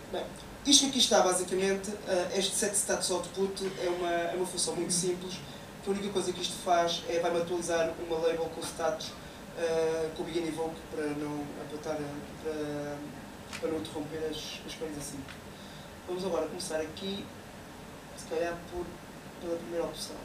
Bem, isto que aqui está, basicamente, este setStatusOutput é uma, é uma função muito simples, que a única coisa que isto faz é vai-me atualizar uma label com status uh, com o begin evoke para não apertar, para, para não interromper as, as coisas assim. Vamos agora começar aqui, se calhar por, pela primeira opção.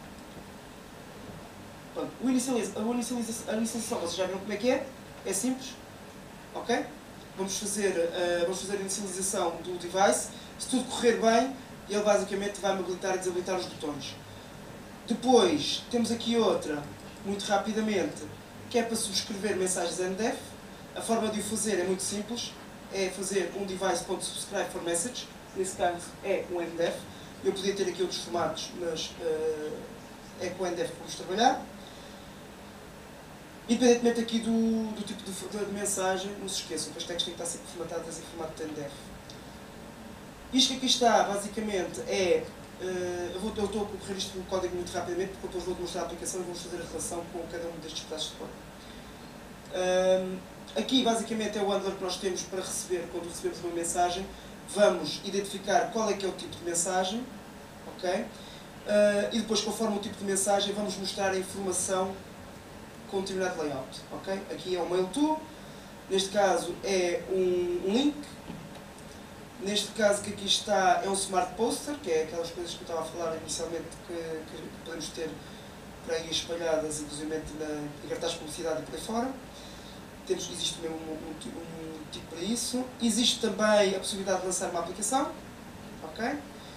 Pronto, o inicializa, a, inicialização, a inicialização, vocês já viram como é que é? É simples, ok? Vamos fazer, uh, vamos fazer a inicialização do device. Se tudo correr bem, ele basicamente vai habilitar e desabilitar os botões. Depois, temos aqui outra, muito rapidamente, que é para subscrever mensagens N D F. A forma de o fazer é muito simples, é fazer um device.subscribe for message, nesse caso é um N D F. Eu podia ter aqui outros formatos, mas uh, é com o N D F que vamos trabalhar. Independentemente aqui do, do tipo de, de, de mensagem, não se esqueçam que as tags têm que estar sempre formatadas em formato de N D F. Isto que aqui está, basicamente, é... Uh, eu, vou, eu estou a correr isto no código muito rapidamente, porque depois vou-te mostrar a aplicação e vamos fazer a relação com cada um destes pedaços de código. Uh, aqui, basicamente, é o handler que nós temos para receber, quando recebemos uma mensagem, vamos identificar qual é que é o tipo de mensagem, ok? Uh, e depois, conforme o tipo de mensagem, vamos mostrar a informação com um determinado layout, ok? Aqui é um mail to, neste caso é um, um link, neste caso que aqui está é um smart poster, que é aquelas coisas que eu estava a falar inicialmente que, que, que podemos ter por aí espalhadas, inclusive na, em cartazes de publicidade e por aí fora. Temos, existe também um, um, um tipo para isso. Existe também a possibilidade de lançar uma aplicação, ok?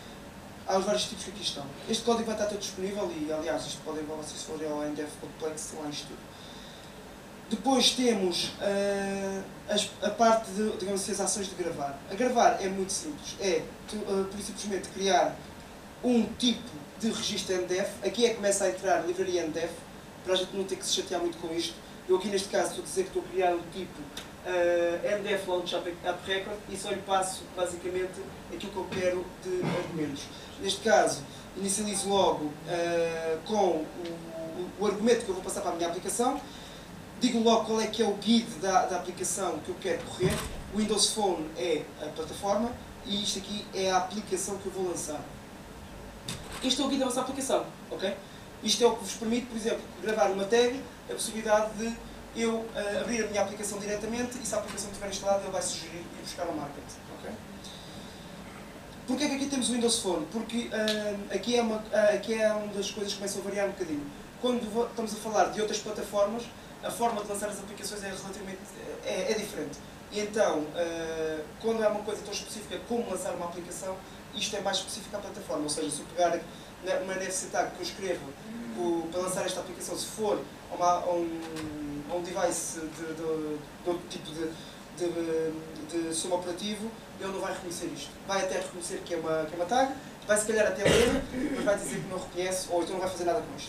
Há os vários tipos que aqui estão. Este código vai estar todo disponível e, aliás, isto podem, vocês forem ao N D F ponto plex, lá isto tudo. Depois temos uh, as, a parte de, digamos assim, as ações de gravar. A gravar é muito simples. É, tu, uh, por simplesmente, criar um tipo de registro N D F. Aqui é que começa a entrar a livraria N D F, para a gente não ter que se chatear muito com isto. Eu aqui, neste caso, estou a dizer que estou a criar um tipo uh, N D F Launch App Record e só lhe passo, basicamente, aquilo que eu quero de argumentos. Neste caso, inicializo logo uh, com o, o, o argumento que eu vou passar para a minha aplicação, digo logo qual é que é o guide da, da aplicação que eu quero correr. O Windows Phone é a plataforma e isto aqui é a aplicação que eu vou lançar. Este é o guide da nossa aplicação, ok? Isto é o que vos permite, por exemplo, gravar uma tag, a possibilidade de eu uh, abrir a minha aplicação diretamente e se a aplicação estiver instalada ele vai sugerir e buscar o market, ok? Porquê é que aqui temos o Windows Phone? Porque uh, aqui, é uma, uh, aqui é uma das coisas que começam a variar um bocadinho. Quando estamos a falar de outras plataformas, a forma de lançar as aplicações é relativamente é, é diferente. E então, uh, quando é uma coisa tão específica como lançar uma aplicação, isto é mais específico à plataforma. Ou seja, se eu pegar uma N F C tag que eu escrevo o, para lançar esta aplicação, se for a, uma, a, um, a um device de, de, de outro tipo de, de, de sistema operativo, ele não vai reconhecer isto. Vai até reconhecer que é uma, que é uma tag, vai se calhar até ler, mas vai dizer que não reconhece ou então não vai fazer nada com isto.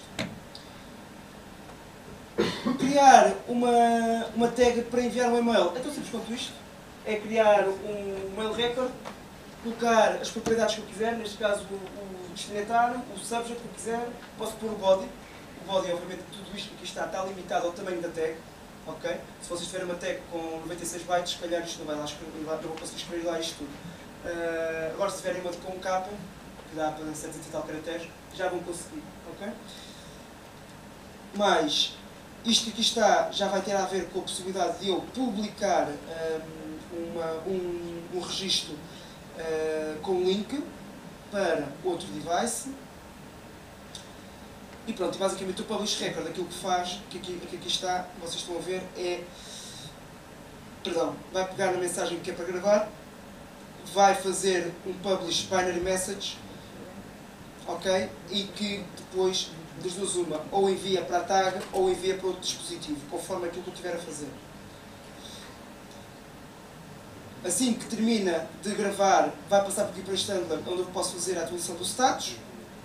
Criar uma, uma tag para enviar um e-mail é tão simples quanto isto. É criar um mail record, colocar as propriedades que eu quiser, neste caso o, o destinatário, o subject que eu quiser, posso pôr o body. O body, obviamente, tudo isto que aqui está, está limitado ao tamanho da tag. Okay? Se vocês tiverem uma tag com noventa e seis bytes, se calhar isto não vai lá escrever, não vou conseguir escrever lá isto tudo. Uh, agora se tiverem uma com um capa, que dá para setecentos e tal caracteres, já vão conseguir. Okay? Mas isto que aqui está já vai ter a ver com a possibilidade de eu publicar um, uma, um, um registro uh, com um link para outro device. E pronto, basicamente o Publish Record, aquilo que faz, que aqui, que aqui está, vocês estão a ver, é... Perdão, vai pegar na mensagem que é para gravar, vai fazer um Publish Binary Message, ok? E que depois, das duas uma, ou envia para a tag ou envia para outro dispositivo, conforme aquilo que eu estiver a fazer. Assim que termina de gravar, vai passar por aqui para este handler, onde eu posso fazer a atualização do status.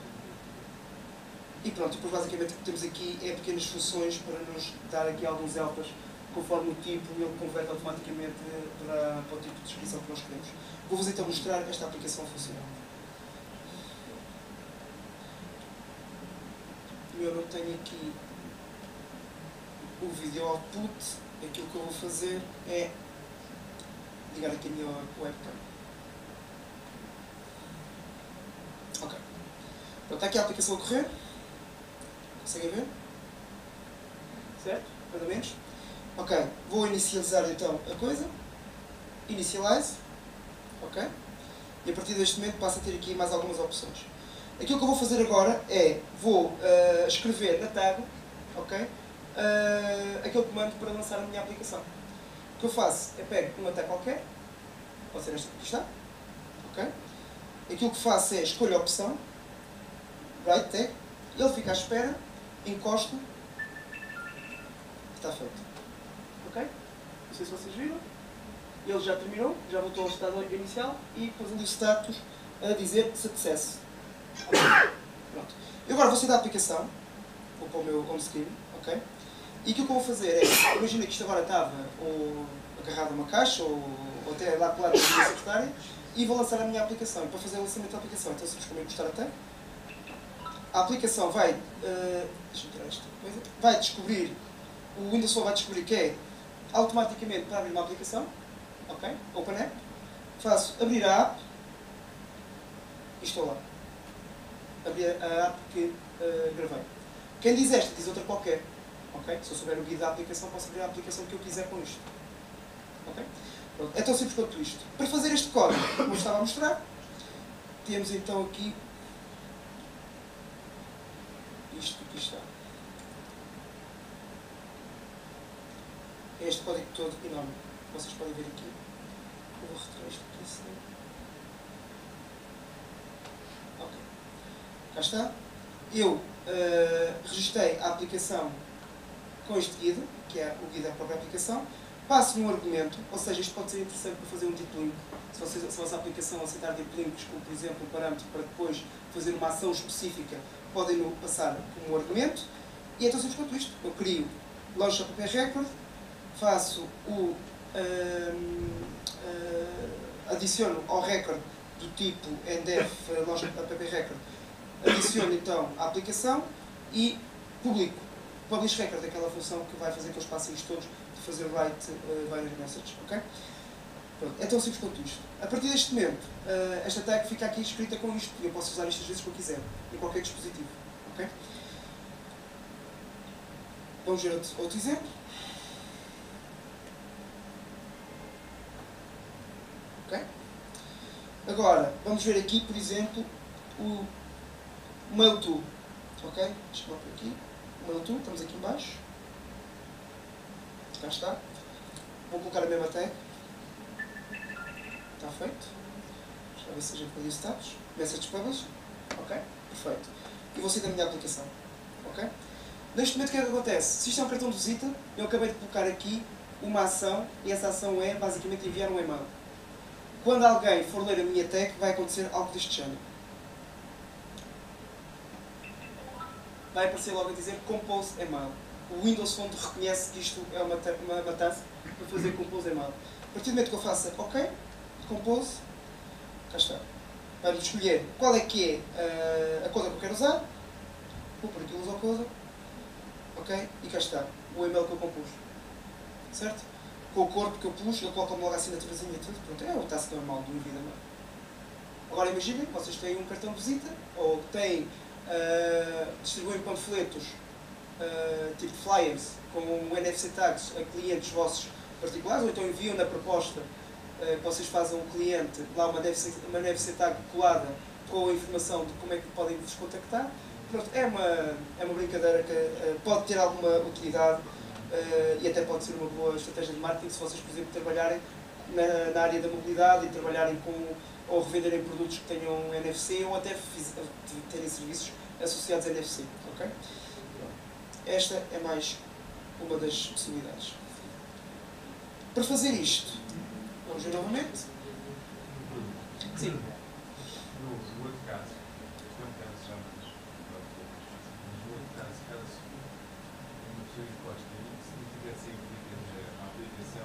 E pronto, depois basicamente o que temos aqui é pequenas funções para nos dar aqui alguns helpers, conforme o tipo, ele converte automaticamente para, para o tipo de descrição que nós queremos. Vou-vos então mostrar esta aplicação funcional. Eu não tenho aqui o vídeo output, aquilo que eu vou fazer é ligar aqui a minha webcam. Então, está aqui a aplicação a correr. Conseguem ver? Certo? Mais ou menos. Ok, vou inicializar então a coisa. Initialize. Ok? E a partir deste momento passo a ter aqui mais algumas opções. Aquilo que eu vou fazer agora é, vou uh, escrever na tab, ok? Uh, aquele comando para lançar a minha aplicação. O que eu faço é pego uma tag qualquer, pode ser esta que aqui está, ok? Aquilo que faço é escolho a opção, write tag, ele fica à espera, encosto, está feito. Ok? Não sei se vocês viram. Ele já terminou, já voltou ao estado inicial e pôs ali o status a dizer success. Pronto. Eu agora vou sair da aplicação, vou para o meu home screen, ok? E aquilo que eu vou fazer é, imagina que isto agora estava ou agarrado a uma caixa ou, ou até lá colado na minha secretária e vou lançar a minha aplicação. E para fazer o lançamento da aplicação, então se como encostar até, a aplicação vai, uh, deixa-me tirar esta coisa, vai descobrir, o Windows Phone vai descobrir que é automaticamente para abrir uma aplicação, ok? Open App, faço abrir a app e estou lá. Abrir a app que uh, gravei. Quem diz esta diz outra qualquer. Okay? Se eu souber o guia da aplicação, posso abrir a aplicação que eu quiser com isto. Okay? Pronto. É tão simples quanto isto. Para fazer este código, como eu estava a mostrar, temos então aqui isto que aqui está. É este código todo enorme. Vocês podem ver aqui. Eu vou retirar isto aqui assim. Ok. Cá está. Eu uh, registrei a aplicação com este guia, que é o guia da própria aplicação, passo um argumento, ou seja, isto pode ser interessante para fazer um deep link, se, vocês, se a vossa aplicação aceitar deep links, como por exemplo um parâmetro para depois fazer uma ação específica, podem-no passar como um argumento, e é tão simples quanto isto. Eu crio Launch App Record, faço o um, uh, adiciono ao record do tipo ndf Launch App Record, adiciono então a aplicação e publico. Publish record é aquela função que vai fazer que eles passem isto todos de fazer write uh, binary message, ok? Pronto, é tão simples quanto isto. A partir deste momento, uh, esta tag fica aqui escrita com isto e eu posso usar isto as vezes que eu quiser, em qualquer dispositivo, ok? Vamos ver outro, outro exemplo. Ok? Agora, vamos ver aqui, por exemplo, o Mail Tool, ok? Deixa eu por aqui. Mail Tool, estamos aqui em baixo. Cá está. Vou colocar a mesma tag. Está feito. Deixa eu ver se a gente pode ir status. Message Publish. Ok? Perfeito. E vou sair da minha aplicação. Ok? Neste momento o que é que acontece? Se isto é um cartão de visita, eu acabei de colocar aqui uma ação e essa ação é basicamente enviar um e-mail. Quando alguém for ler a minha tag, vai acontecer algo deste género. Vai aparecer logo a dizer Compose Email. O Windows Phone reconhece que isto é uma, uma, uma task para fazer Compose Email. A partir do momento que eu faço OK, Compose, cá está. Vai-me escolher qual é que é uh, a coisa que eu quero usar. Vou por aqui uso a coisa. Ok? E cá está. O e-mail que eu compus. Certo? Com o corpo que eu pus, eu coloco logo a assinaturazinha e tudo. Pronto, é o task normal do envio da mail. Agora imaginem que vocês têm um cartão de visita ou têm Uh, distribuem panfletos uh, tipo flyers com N F C tags a clientes vossos particulares, ou então enviam na proposta uh, que vocês fazem um cliente lá uma N F C, uma N F C tag colada com a informação de como é que podem vos contactar. Pronto, é uma, é uma brincadeira que uh, pode ter alguma utilidade uh, e até pode ser uma boa estratégia de marketing se vocês, por exemplo, trabalharem na, na área da mobilidade e trabalharem com ou revenderem produtos que tenham N F C ou até terem serviços associados a N F C. Okay? Esta é mais uma das possibilidades. Para fazer isto, vamos ver novamente. Sim. No outro caso, não é um caso já mais no outro caso, caso uma pessoa encosta aí, significa sempre que a aplicação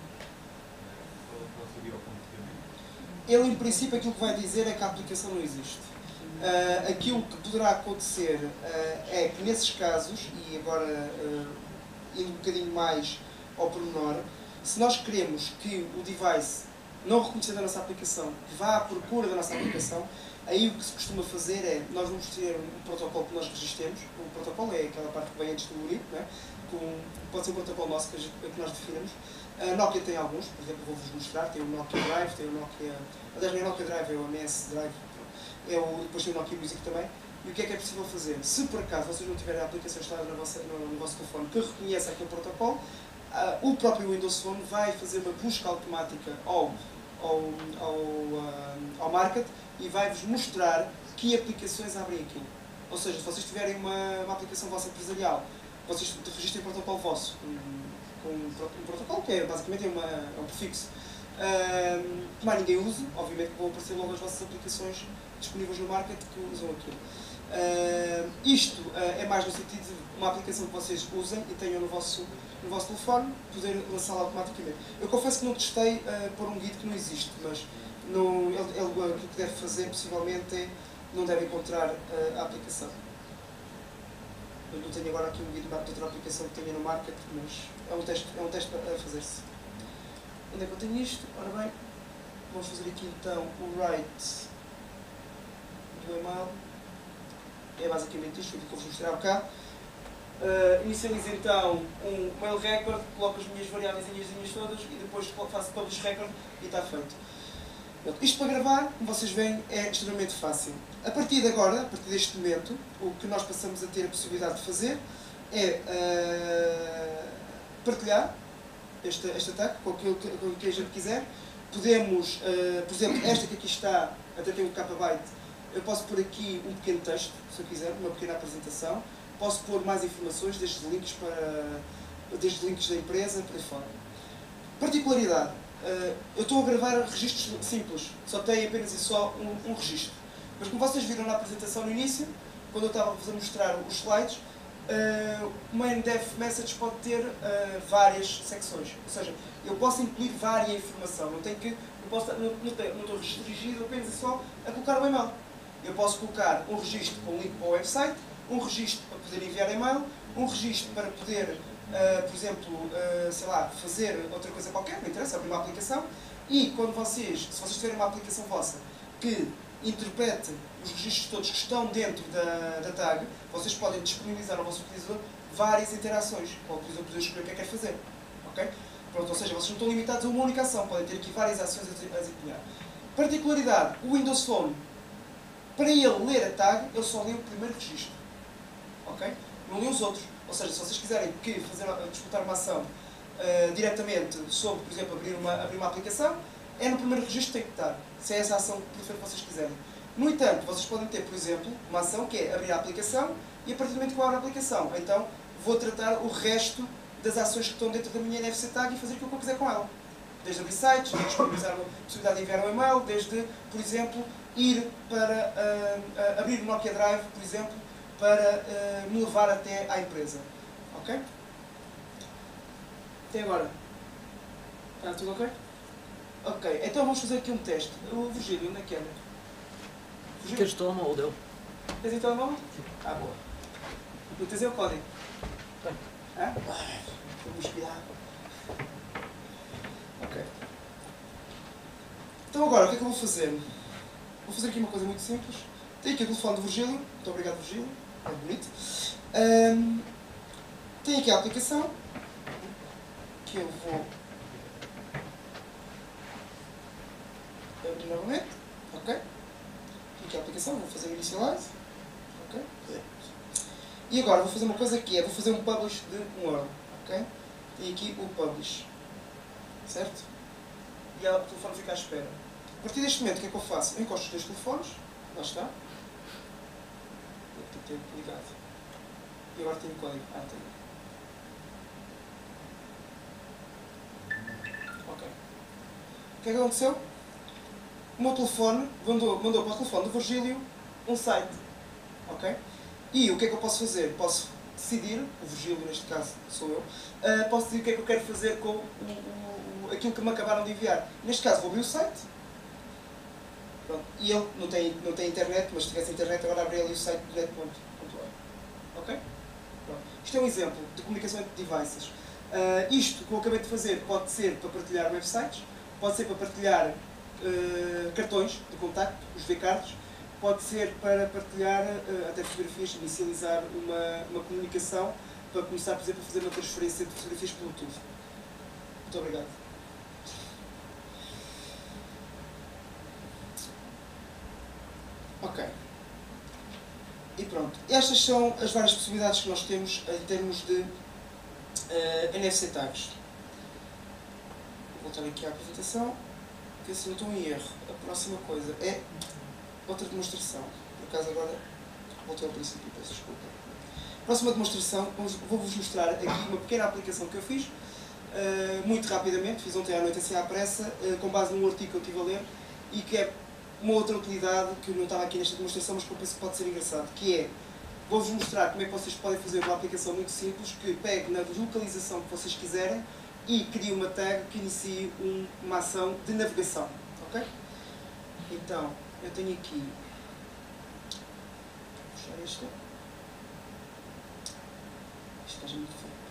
não seria o comportamento. Ele, em princípio, aquilo que vai dizer é que a aplicação não existe. Uh, aquilo que poderá acontecer uh, é que, nesses casos, e agora uh, indo um bocadinho mais ao pormenor, se nós queremos que o device não reconhecendo a nossa aplicação, vá à procura da nossa aplicação, aí o que se costuma fazer é, nós vamos ter um protocolo que nós registremos, o protocolo é aquela parte que vem antes do algoritmo, né? Com, pode ser um protocolo nosso que, que nós definimos. A Nokia tem alguns, por exemplo, vou-vos mostrar, tem o Nokia Drive, tem o Nokia... Aliás, não é o Nokia Drive, é o M S Drive, é o, depois tem o Nokia Music também. E o que é que é possível fazer? Se por acaso vocês não tiverem a aplicação instalada no vosso, no, no vosso telefone que reconheça aquele protocolo, uh, o próprio Windows Phone vai fazer uma busca automática ao, ao, ao, uh, ao market e vai-vos mostrar que aplicações abrem aquilo. Ou seja, se vocês tiverem uma, uma aplicação vossa empresarial, vocês registrem um protocolo vosso, um, com um, um protocolo que é basicamente é, uma, é um prefixo, uh, que mais ninguém usa, obviamente que vão aparecer logo as vossas aplicações disponíveis no market que usam aquilo. Uh, isto uh, é mais no sentido de uma aplicação que vocês usem e tenham no vosso, no vosso telefone, poder lançá-la automaticamente. Eu confesso que não testei uh, por um guide que não existe, mas no, ele, ele, o que deve fazer possivelmente é não deve encontrar uh, a aplicação. Eu não tenho agora aqui um guide de outra aplicação que tenha no market, mas é um teste, é um teste a fazer-se. Onde é que eu tenho isto? Ora bem, vamos fazer aqui então o write do e-mail. É basicamente isto, o que eu vos mostrar cá. Uh, inicializo então um mail record, coloco as minhas variáveis todas e depois faço publish record e está feito. Isto para gravar, como vocês veem, é extremamente fácil. A partir de agora, a partir deste momento, o que nós passamos a ter a possibilidade de fazer é uh, partilhar este, este ataque com aquilo que, com que a gente quiser. Podemos, uh, por exemplo, esta que aqui está, até tem um kbyte. Eu posso pôr aqui um pequeno texto, se eu quiser, uma pequena apresentação. Posso pôr mais informações, desde links, para, desde links da empresa, para aí fora. Particularidade. Eu estou a gravar registros simples, só tem apenas e só um, um registro. Mas como vocês viram na apresentação no início, quando eu estava a mostrar os slides, o main dev message pode ter várias secções. Ou seja, eu posso incluir várias informação. Não, tenho que, não, posso, não, não, tenho, não estou restringido apenas e só a colocar o e-mail. Eu posso colocar um registro com link para o website, um registro para poder enviar e-mail, um registro para poder, uh, por exemplo, uh, sei lá, fazer outra coisa qualquer, não interessa, abrir uma aplicação. E quando vocês, se vocês tiverem uma aplicação vossa que interprete os registros todos que estão dentro da, da tag, vocês podem disponibilizar ao vosso utilizador várias interações, para o utilizador poder escolher o que é que quer fazer. Okay? Pronto, ou seja, vocês não estão limitados a uma única ação, podem ter aqui várias ações a desempenhar. Particularidade, o Windows Phone, para ele ler a tag, ele só lê o primeiro registro. Okay? Não lê os outros. Ou seja, se vocês quiserem que fazer, disputar uma ação uh, diretamente sobre, por exemplo, abrir uma, abrir uma aplicação, é no primeiro registro que tem que estar, se é essa ação que vocês quiserem. No entanto, vocês podem ter, por exemplo, uma ação que é abrir a aplicação e a partir do momento que eu abro a aplicação, então vou tratar o resto das ações que estão dentro da minha N F C tag e fazer aquilo que eu quiser com ela. Desde abrir sites, desde disponibilizar a possibilidade de enviar um e-mail, desde, por exemplo, ir para uh, uh, abrir o Nokia Drive, por exemplo, para uh, me levar até à empresa. Ok? Até agora. Está tudo ok? Ok, então vamos fazer aqui um teste. O Virgílio, onde é que anda? Tens o telemóvel dele? Tens o telemóvel? Ah, boa. Não tens aí o código? Tem. Hã? Vamos inspirar. Ok. Então agora, o que é que eu vou fazer? Vou fazer aqui uma coisa muito simples. Tenho aqui o telefone do Virgílio. Muito obrigado, Virgílio. É bonito. Um, tenho aqui a aplicação. Que eu vou abrir novamente. Ok. Tenho aqui a aplicação. Vou fazer o initialize. Ok. E agora vou fazer uma coisa que é, vou fazer um publish de um euro. Ok. Tenho aqui o publish. Certo? E o telefone fica à espera. A partir deste momento, o que é que eu faço? Eu encosto os dois telefones. Lá está. Tenho que ter ligado. E agora tenho o código. Ah, tenho. Ok. O que é que aconteceu? O meu telefone mandou, mandou para o telefone do Virgílio um site. Ok? E o que é que eu posso fazer? Posso decidir, o Virgílio neste caso sou eu, uh, posso decidir o que é que eu quero fazer com o, o, o, aquilo que me acabaram de enviar. Neste caso vou abrir o site. Pronto. E ele não tem, não tem internet, mas se tivesse internet agora abri ali o site do net ponto org. Ok? Pronto. Isto é um exemplo de comunicação entre devices. Uh, isto que eu acabei de fazer pode ser para partilhar websites, pode ser para partilhar uh, cartões de contacto, os V-cards, pode ser para partilhar uh, até fotografias, inicializar uma, uma comunicação, para começar, por exemplo, a fazer uma transferência de fotografias pelo Bluetooth. Muito obrigado. Ok. E pronto. Estas são as várias possibilidades que nós temos em termos de uh, N F C tags. Vou voltar aqui à apresentação, ver se não estou em erro. A próxima coisa é outra demonstração. Por acaso agora voltei ao princípio, peço desculpa. Próxima demonstração, vou-vos mostrar aqui uma pequena aplicação que eu fiz, uh, muito rapidamente, fiz ontem à noite assim à pressa, uh, com base num artigo que eu estive a ler, e que é uma outra utilidade que não estava aqui nesta demonstração, mas que eu penso que pode ser engraçado, que é, vou-vos mostrar como é que vocês podem fazer uma aplicação muito simples, que pegue na localização que vocês quiserem e crie uma tag que inicie um, uma ação de navegação. Ok? Então, eu tenho aqui, vou puxar esta. Isto está muito feio.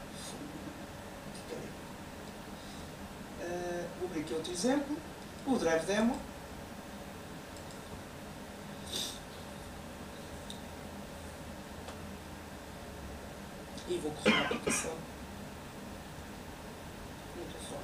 Uh, vou abrir aqui outro exemplo, o Drive Demo. E vou correr a aplicação no telefone.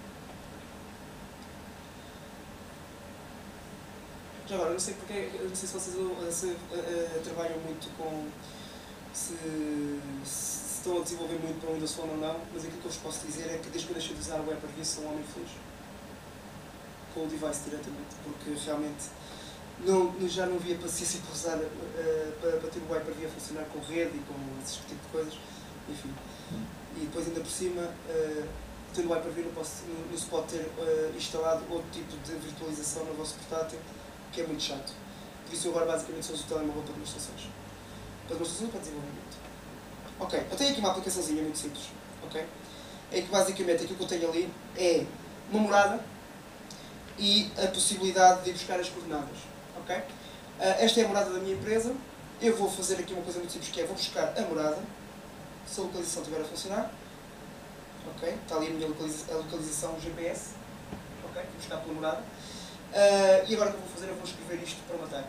Já agora, eu não sei porque, eu não sei se vocês se, uh, uh, trabalham muito com, se, se estão a desenvolver muito para o Windows Phone ou não, mas aquilo que eu vos posso dizer é que desde que eu deixei de usar o Hyper-V sou um homem feliz. Com o device diretamente, porque realmente não, já não havia paciência para usar, uh, para, para ter o Hyper-V a funcionar com rede e com esse tipo de coisas, enfim. E depois ainda por cima, uh, tendo o Hyper-V não, posso, não, não se pode ter uh, instalado outro tipo de virtualização no vosso portátil, que é muito chato. Por isso eu agora basicamente só uso o telemóvel para demonstrações. Para demonstrações e para desenvolvimento. Ok, eu tenho aqui uma aplicaçãozinha muito simples, ok? É que basicamente aquilo que eu tenho ali é uma morada e a possibilidade de ir buscar as coordenadas. Okay? Esta é a morada da minha empresa. Eu vou fazer aqui uma coisa muito simples, que é vou buscar a morada, se a localização estiver a funcionar. Okay? Está ali a minha localiza a localização G P S. Okay? Vou buscar pela morada. Uh, e agora o que eu vou fazer? Eu vou escrever isto para uma tag.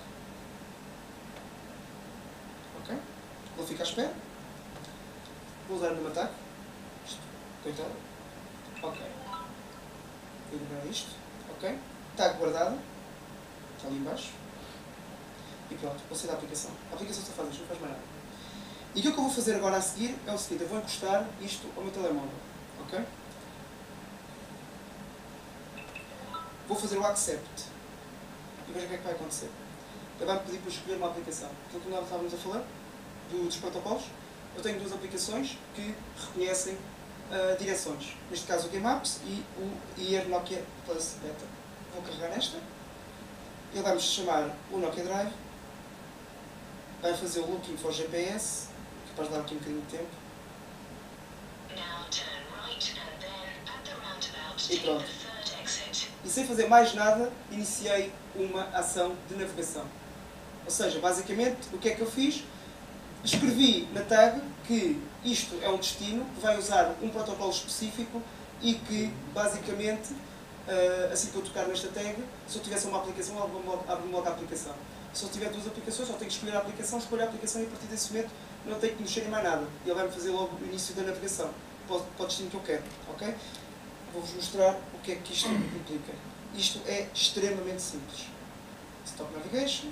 Okay? Vou ficar à espera. Vou usar uma tag. Coitado. Ok. Vou ignorar isto. Ok? Tag guardada. Está ali em baixo. E pronto, vou sair da aplicação. A aplicação só faz isto, não faz mais nada. E aquilo que eu vou fazer agora a seguir é o seguinte, eu vou encostar isto ao meu telemóvel. Ok? Vou fazer o accept. E veja o que é que vai acontecer. Ele vai-me pedir para escolher uma aplicação. Então, como nós estávamos a falar, do, dos protocolos, eu tenho duas aplicações que reconhecem uh, direções. Neste caso o GameApps e o Ear Nokia Plus Beta. Vou carregar nesta. Ele vai-me chamar o Nokia Drive, vai fazer o Looking for G P S, que pode dar aqui um bocadinho de tempo. E pronto. E sem fazer mais nada, iniciei uma ação de navegação. Ou seja, basicamente, o que é que eu fiz? Escrevi na tag que isto é um destino, que vai usar um protocolo específico e que, basicamente, Uh, assim que eu tocar nesta tag, se eu tivesse uma aplicação, abre-me logo a aplicação. Se eu tiver duas aplicações, só tenho que escolher a aplicação, escolher a aplicação e a partir desse momento não tenho que mexer em mais nada. E ele vai-me fazer logo o início da navegação, para o destino que eu quero. Okay? Vou-vos mostrar o que é que isto implica. Isto é extremamente simples. Stop Navigation.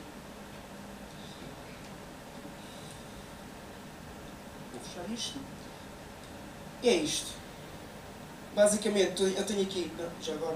Vou fechar isto. E é isto. Basicamente, eu tenho aqui, não, já agora,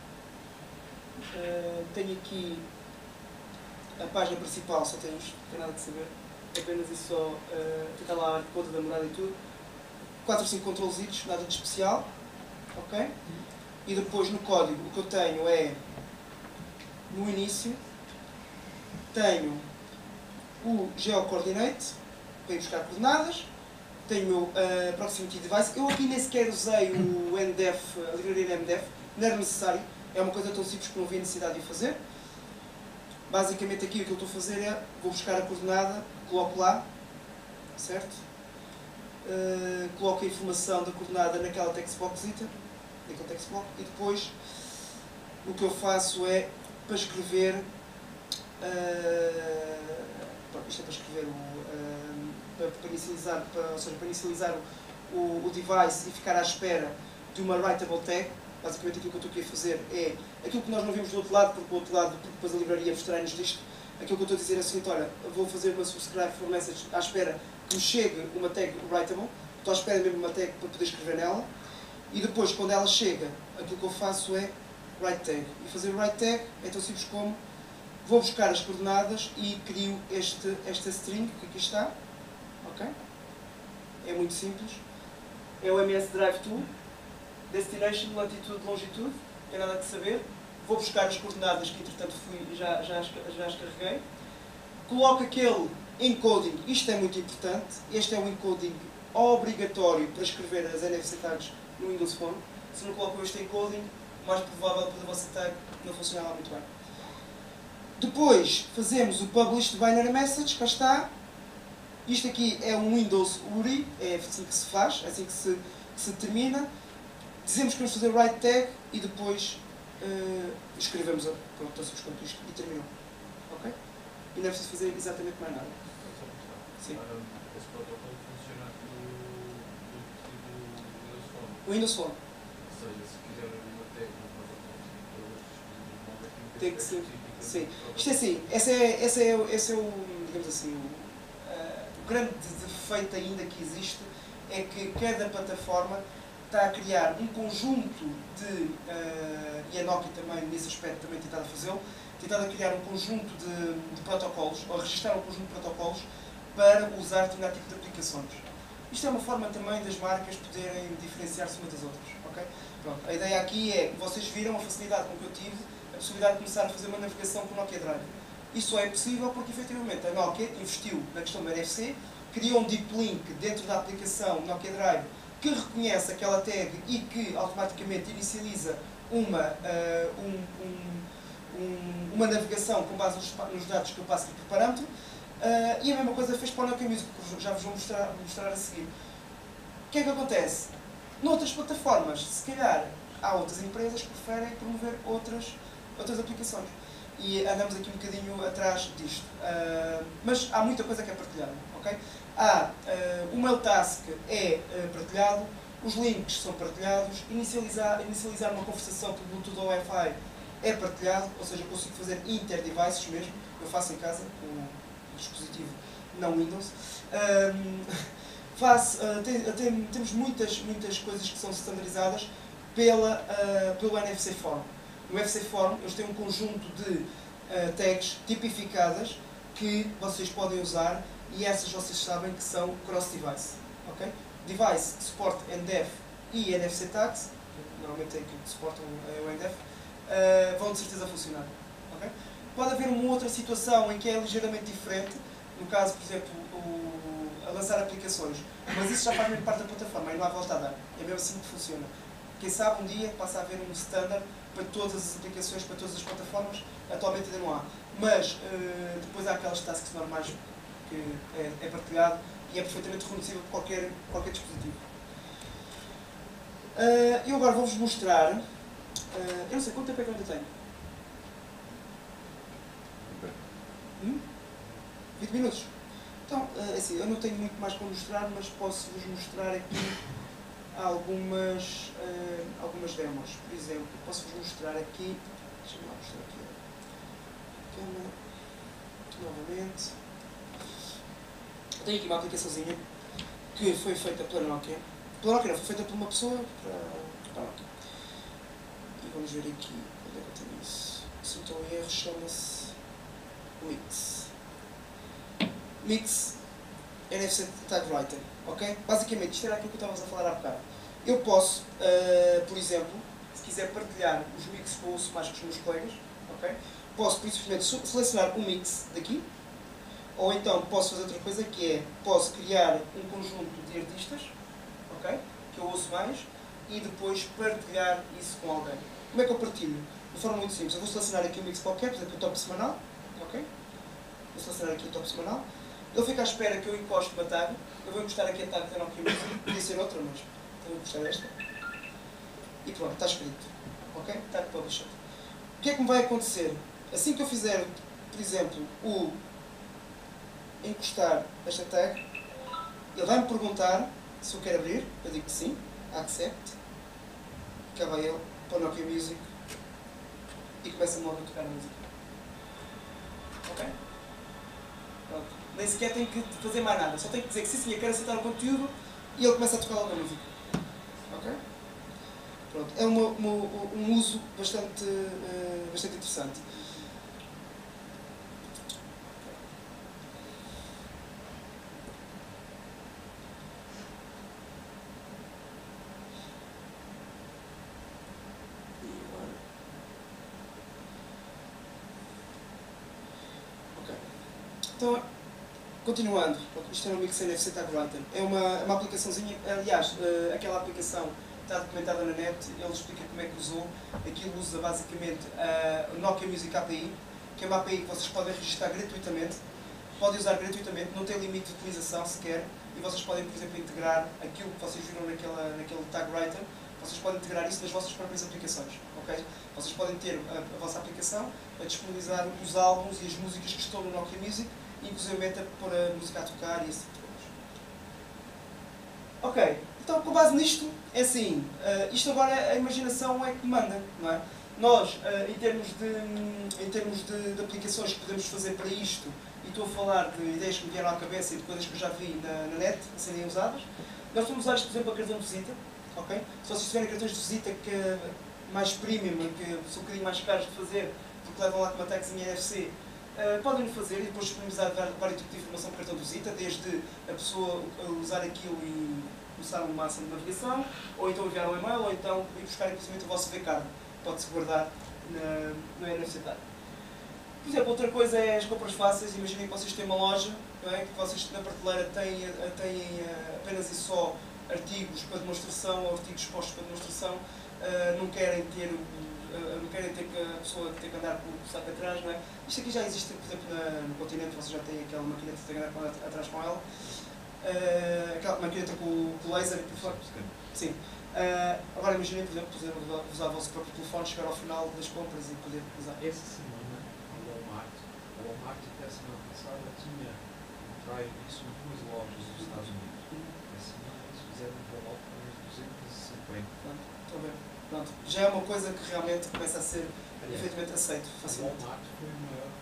uh, tenho aqui a página principal, só tem isto, não tem nada de saber, apenas e só, uh, está lá a conta da morada e tudo, quatro ou cinco controlzitos, nada de especial, ok? E depois no código, o que eu tenho é, no início, tenho o GeoCoordinate, para ir buscar coordenadas, tenho o meu uh, Proximity Device. Eu aqui nem sequer usei o N D F, a livraria N D F, não era necessário, é uma coisa tão simples que não havia necessidade de o fazer. Basicamente aqui o que eu estou a fazer é, vou buscar a coordenada, coloco lá, certo? Uh, coloco a informação da coordenada naquela textboxita, naquele textbox, e depois o que eu faço é para escrever, uh, isto é para escrever, o, uh, para, para inicializar, para, ou seja, para inicializar o, o device e ficar à espera de uma writable tag. Basicamente aquilo que eu estou aqui a fazer é aquilo que nós não vimos do outro lado, porque do outro lado, porque depois a livraria abstrai-nos disto. Aquilo que eu estou a dizer é o seguinte: olha, vou fazer uma subscribe for message à espera que me chegue uma tag writable, estou à espera mesmo de uma tag para poder escrever nela, e depois, quando ela chega, aquilo que eu faço é write tag. E fazer write tag é tão simples como vou buscar as coordenadas e crio este, esta string que aqui está. Ok? É muito simples. É o M S Drive Tool. Destination, latitude, longitude, não tem nada de saber. Vou buscar as coordenadas que entretanto fui, já, já, as, já as carreguei. Coloco aquele encoding, isto é muito importante, este é um encoding obrigatório para escrever as N F C tags no Windows Phone. Se não coloco este encoding, o mais provável é que a vossa tag não funcionar lá muito bem. Depois fazemos o Publish Binary Message, cá está. Isto aqui é um Windows U R I, é assim que se faz, é assim que se, que se termina. Dizemos que vamos fazer write tag e depois uh, escrevemos a, pronto, tão simples quanto isto e terminou. Ok? E não é preciso fazer exatamente mais nada. Sim. Esse protocolo funciona no O Windows Phone. Ou seja, se quiser uma tag no protocolo para outros dispositivos móveis, tem que ser. Sim. Isto é assim, esse é, esse é, esse é o, digamos assim, o, uh, o grande defeito ainda que existe é que cada plataforma está a criar um conjunto de, uh, e a Nokia também, nesse aspecto, também tem tentado a fazê-lo, tem tentado a criar um conjunto de, de protocolos, ou a registrar um conjunto de protocolos para usar determinado tipo de aplicações. Isto é uma forma também das marcas poderem diferenciar-se umas das outras. Okay? Pronto. A ideia aqui é que vocês viram a facilidade com que eu tive, a possibilidade de começar a fazer uma navegação com o Nokia Drive. Isso é possível porque, efetivamente, a Nokia investiu na questão do N F C, criou um deep link dentro da aplicação Nokia Drive que reconhece aquela tag e que automaticamente inicializa uma, uh, um, um, um, uma navegação com base nos, nos dados que eu passo aqui por parâmetro. Uh, e a mesma coisa fez para o Nokia Music, que já vos vou mostrar, vou mostrar a seguir. O que é que acontece? Noutras plataformas, se calhar, há outras empresas que preferem promover outras, outras aplicações. E andamos aqui um bocadinho atrás disto. Uh, mas há muita coisa que é partilhada. Okay? Há, uh, o Mail Task é uh, partilhado, os links são partilhados, inicializar, inicializar uma conversação por Bluetooth ou Wi-Fi é partilhado, ou seja, eu consigo fazer inter-devices mesmo, eu faço em casa com um dispositivo não Windows. Um, faço, uh, tem, tem, temos muitas, muitas coisas que são standardizadas pela, uh, pelo N F C Form. No N F C Form eles têm um conjunto de uh, tags tipificadas que vocês podem usar e essas vocês sabem que são cross-device. Okay? Device que suporta N D F e N F C tags, normalmente é aquilo que suportam o N D F, uh, vão de certeza funcionar. Okay? Pode haver uma outra situação em que é ligeiramente diferente, no caso, por exemplo, o, a lançar aplicações, mas isso já faz mesmo parte da plataforma e não há volta a dar. É mesmo assim que funciona. Quem sabe um dia passa a haver um standard para todas as aplicações, para todas as plataformas, atualmente ainda não há. Mas uh, depois há aquelas tasks normais que é, é partilhado e é perfeitamente reconhecível por qualquer, qualquer dispositivo. Uh, eu agora vou-vos mostrar, uh, eu não sei quanto tempo é que eu ainda tenho? Hum? vinte minutos? Então, uh, assim, eu não tenho muito mais para mostrar, mas posso-vos mostrar aqui algumas, uh, algumas demos. Por exemplo, posso-vos mostrar aqui, deixa-me lá mostrar aqui a câmera, novamente. Tenho aqui uma aplicaçãozinha que foi feita pela Nokia. Pela Nokia não, foi feita por uma pessoa para, para a Nokia. E vamos ver aqui, onde é que eu tenho isso? Se não estou em erro, chama-se Mix. Mix N F C Tag Writer. Okay? Basicamente, isto era aquilo que eu estava a falar há bocado. Eu posso, uh, por exemplo, se quiser partilhar os mix com o mais com os meus colegas, okay? Posso, por simplesmente, selecionar um mix daqui. Ou então posso fazer outra coisa que é, posso criar um conjunto de artistas, okay, que eu ouço mais, e depois partilhar isso com alguém. Como é que eu partilho? De forma muito simples. Eu vou selecionar aqui um mix qualquer, por exemplo, o top semanal. Okay? Vou selecionar aqui o top semanal. Ele fica à espera que eu encoste uma tag. Eu vou encostar aqui a tag da Nokia Music. Podia ser outra, mas vou encostar esta. E pronto, está escrito. Ok? Tag Publisher. que é que me vai acontecer? Assim que eu fizer, por exemplo, o encostar esta tag, ele vai-me perguntar se eu quero abrir, eu digo que sim, accept, cá vai ele para o Nokia Music e começa-me logo a tocar a música. Ok? Pronto. Nem sequer tenho que fazer mais nada, só tenho que dizer que sim, sim, eu quero aceitar o conteúdo e ele começa a tocar logo a música. Ok? Pronto. É uma, uma, um uso bastante, uh, bastante interessante. Então, continuando, isto é um Mix N F C Tag Writer. É uma, uma aplicaçãozinha, aliás, uh, aquela aplicação está documentada na net, ele explica como é que usou. Aquilo usa basicamente a Nokia Music A P I, que é uma A P I que vocês podem registrar gratuitamente, podem usar gratuitamente, não tem limite de utilização sequer, e vocês podem, por exemplo, integrar aquilo que vocês viram naquela, naquele Tag Writer, vocês podem integrar isso nas vossas próprias aplicações. Okay? Vocês podem ter a, a vossa aplicação a disponibilizar os álbuns e as músicas que estão no Nokia Music, inclusive a pôr a música a tocar e esse tipo de coisas. Ok, então com base nisto, é assim, uh, isto agora a imaginação é que manda, não é? Nós, uh, em termos, de, em termos de, de aplicações que podemos fazer para isto, e estou a falar de ideias que me vieram à cabeça e de coisas que eu já vi na, na net, a serem usadas, nós podemos usar isto, por exemplo, a cartão de visita, ok? Se vocês tiverem cartões de visita que mais premium, que são um bocadinho mais caros de fazer, porque levam lá com uma tagzinha N F C, Uh, podem fazer e depois disponibilizar vários tipos de informação para o cartão de visita, desde a pessoa usar aquilo e começar uma ação de navegação, ou então enviar um e-mail, ou então ir buscar inclusive o vosso V-Card, pode-se guardar na, no N F C Tag. Por exemplo, outra coisa é as compras fáceis. Imaginem que vocês têm uma loja, não é? Que vocês na prateleira têm, têm apenas e só artigos para demonstração, ou artigos expostos para demonstração, uh, não querem ter não querem ter que a pessoa ter que andar com o saco atrás, não é? Isto aqui já existe, por exemplo, na, no continente, vocês já têm aquela maquineta que tem que andar atrás com ela. Uh, aquela maquineta com, com o laser e por fora. Sim. Uh, agora imaginem, por exemplo, poder usar o vosso próprio telefone, chegar ao final das compras e poder usar. Essa semana, no Walmart, o Walmart até a semana passada tinha um trial disso em duas lojas dos Estados Unidos. Essa semana eles fizeram um valor para uns duzentos e cinquenta. Pronto, estou a ver. Pronto, já é uma coisa que realmente começa a ser efetivamente aceito facilmente. O Walmart foi o maior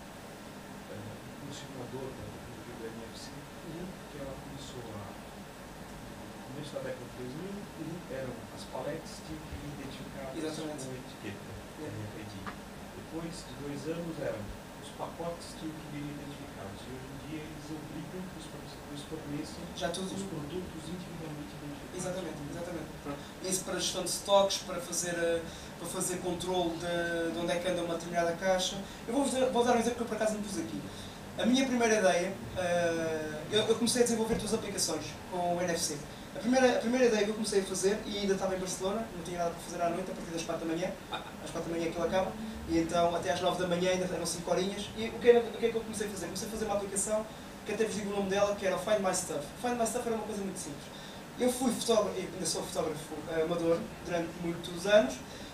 uh, impulsionador da tecnologia do N F C, uhum. que ela começou a, no começo da década de dois mil, uhum. eram as paletes tinham que ir identificadas Exatamente. com etiqueta, yeah. R F I D. Depois de dois anos eram os pacotes tinham que ir identificados, e hoje em dia eles obrigam que os fornecedores forneçam já tudo os produtos individualmente identificados. Exatamente, exatamente. Pronto. Isso para gestão de stocks, para fazer, para fazer controle de, de onde é que anda uma determinada caixa. Eu vou, vou dar um exemplo que eu por acaso me pus aqui. A minha primeira ideia, uh, eu, eu comecei a desenvolver duas aplicações com o N F C. A primeira, a primeira ideia que eu comecei a fazer, e ainda estava em Barcelona, não tinha nada para fazer à noite, a partir das quatro da manhã, às quatro da manhã aquilo acaba, e então até às nove da manhã ainda eram cinco horinhas, e o que, era, o que é que eu comecei a fazer? Comecei a fazer uma aplicação que até vos digo o nome dela, que era o Find My Stuff. Find My Stuff era uma coisa muito simples. Eu fui fotógrafo, ainda sou fotógrafo uh, amador durante muitos anos,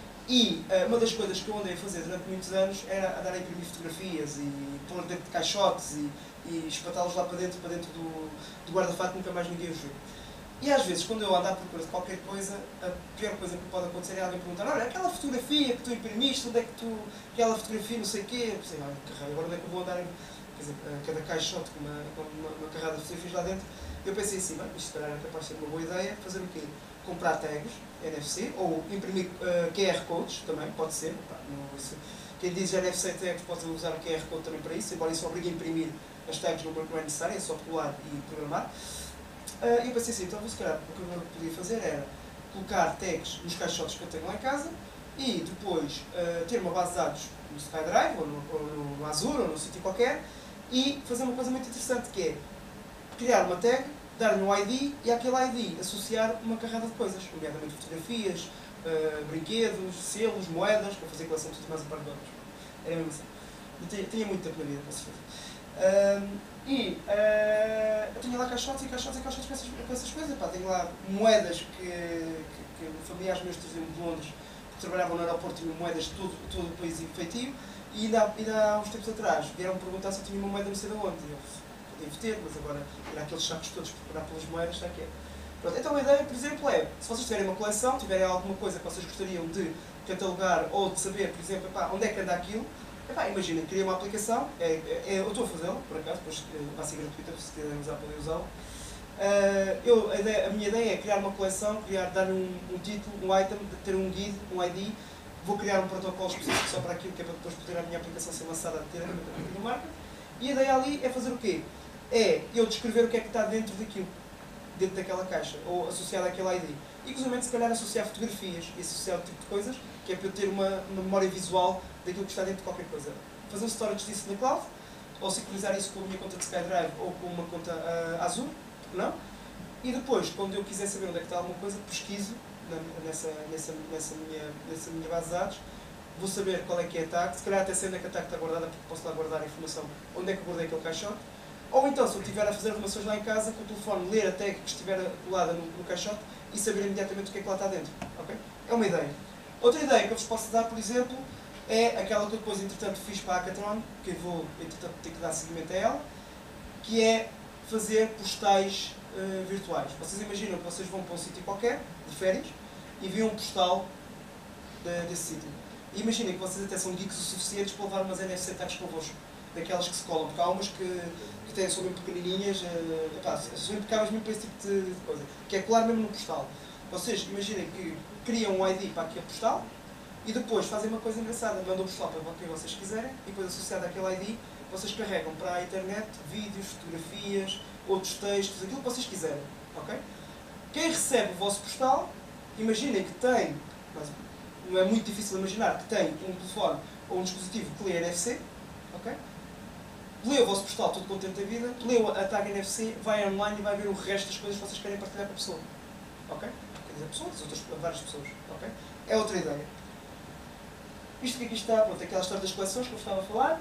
e uh, uma das coisas que eu andei a fazer durante muitos anos era andar a imprimir fotografias e pôr dentro de caixotes e, e espatá-los lá para dentro, para dentro do, do guarda-fato, nunca mais ninguém os viu. E às vezes, quando eu ando à procura de qualquer coisa, a pior coisa que pode acontecer é alguém perguntar: olha, aquela fotografia que tu imprimiste, onde é que tu, aquela fotografia, não sei o quê, eu pensei, olha, caralho, agora onde é que eu vou andar, quer dizer, a cada caixote com uma, uma, uma carrada de fotografias lá dentro. Eu pensei assim, bem, isto se calhar é capaz de ser uma boa ideia, fazer o quê? Comprar tags N F C, ou imprimir uh, Q R codes, também, pode ser. Pá, não, isso, quem diz N F C tags pode usar o Q R code também para isso, embora isso obrigue a imprimir as tags não é necessário, é só colar e programar. E uh, eu pensei assim, então se calhar o que eu podia fazer era colocar tags nos caixotes que eu tenho lá em casa e depois uh, ter uma base de dados no SkyDrive, ou no, ou no Azure, ou num sítio qualquer, e fazer uma coisa muito interessante, que é criar uma tag, dar-lhe um I D e àquele I D associar uma carrada de coisas, nomeadamente fotografias, uh, brinquedos, selos, moedas, para fazer coleção de tudo mais a par de outros. Era mesmo assim. Eu tinha, tinha muito tempo na vida para se fazer. Uh, e uh, eu tinha lá caixotes e caixotes e caixotes para essas, para essas coisas. Pá, tenho lá moedas que, que, que familiares meus traziam de Londres trabalhavam no aeroporto, tinham moedas de todo, todo o país efetivo, e ainda, ainda há uns tempos atrás vieram perguntar se eu tinha uma moeda não sei de onde. E eu devo ter, mas agora ir àqueles sacos todos para procurar pelas moedas, está aqui. Pronto, então a ideia, por exemplo, é, se vocês tiverem uma coleção, tiverem alguma coisa que vocês gostariam de catalogar ou de saber, por exemplo, epá, onde é que anda aquilo, epá, imaginem, criei uma aplicação, é, é, é, eu estou a fazê-la, por acaso, depois vai ser gratuita, se quiserem usar, podem usá-la. Uh, eu, a, ideia, a minha ideia é criar uma coleção, criar, dar um, um título, um item, ter um guide, um I D, vou criar um protocolo específico só para aquilo, que é para depois poder a minha aplicação ser lançada diretamente no market. E a ideia ali é fazer o quê? É eu descrever o que é que está dentro daquilo, dentro daquela caixa, ou associado àquele I D. E, inclusive, se calhar associar fotografias e associar outro tipo de coisas, que é para eu ter uma, uma memória visual daquilo que está dentro de qualquer coisa. Fazer um storage disso na cloud, ou sincronizar isso com a minha conta de SkyDrive ou com uma conta uh, Azure, não? E depois, quando eu quiser saber onde é que está alguma coisa, pesquiso na, nessa, nessa, nessa, minha, nessa minha base de dados, vou saber qual é que é a tag, se calhar até sei onde é que a tag está guardada, porque posso lá guardar a informação onde é que eu guardei aquele caixote. Ou então, se eu estiver a fazer arrumações lá em casa, com o telefone, ler a tag que estiver colada no, no caixote e saber imediatamente o que é que lá está dentro. Okay? É uma ideia. Outra ideia que eu vos posso dar, por exemplo, é aquela que eu depois, entretanto, fiz para a Hackathon, que eu vou, entretanto, ter que dar seguimento a ela, que é fazer postais uh, virtuais. Vocês imaginam que vocês vão para um sítio qualquer, de férias, e enviam um postal de, desse sítio. E imaginem que vocês até são geeks o suficientes para levar umas N F C tags convosco, daquelas que se colam, porque há umas que, que têm, são mesmo pequenininhas, uh, epá, são impecáveis mesmo para esse tipo de, de coisa, que é colar mesmo no postal. Vocês imaginem que criam um I D para aquele postal e depois fazem uma coisa engraçada, mandam o postal para quem vocês quiserem e depois associado àquele I D, vocês carregam para a internet vídeos, fotografias, outros textos, aquilo que vocês quiserem. Okay? Quem recebe o vosso postal, imaginem que tem, mas não é muito difícil imaginar, que tem um telefone ou um dispositivo que lê N F C, okay? Lê o vosso postal todo contente da vida, lê a tag N F C, vai online e vai ver o resto das coisas que vocês querem partilhar com a pessoa. Okay? Quer dizer, pessoas, outras, várias pessoas. Okay? É outra ideia. Isto que aqui está, pronto, aquela história das coleções que eu estava a falar.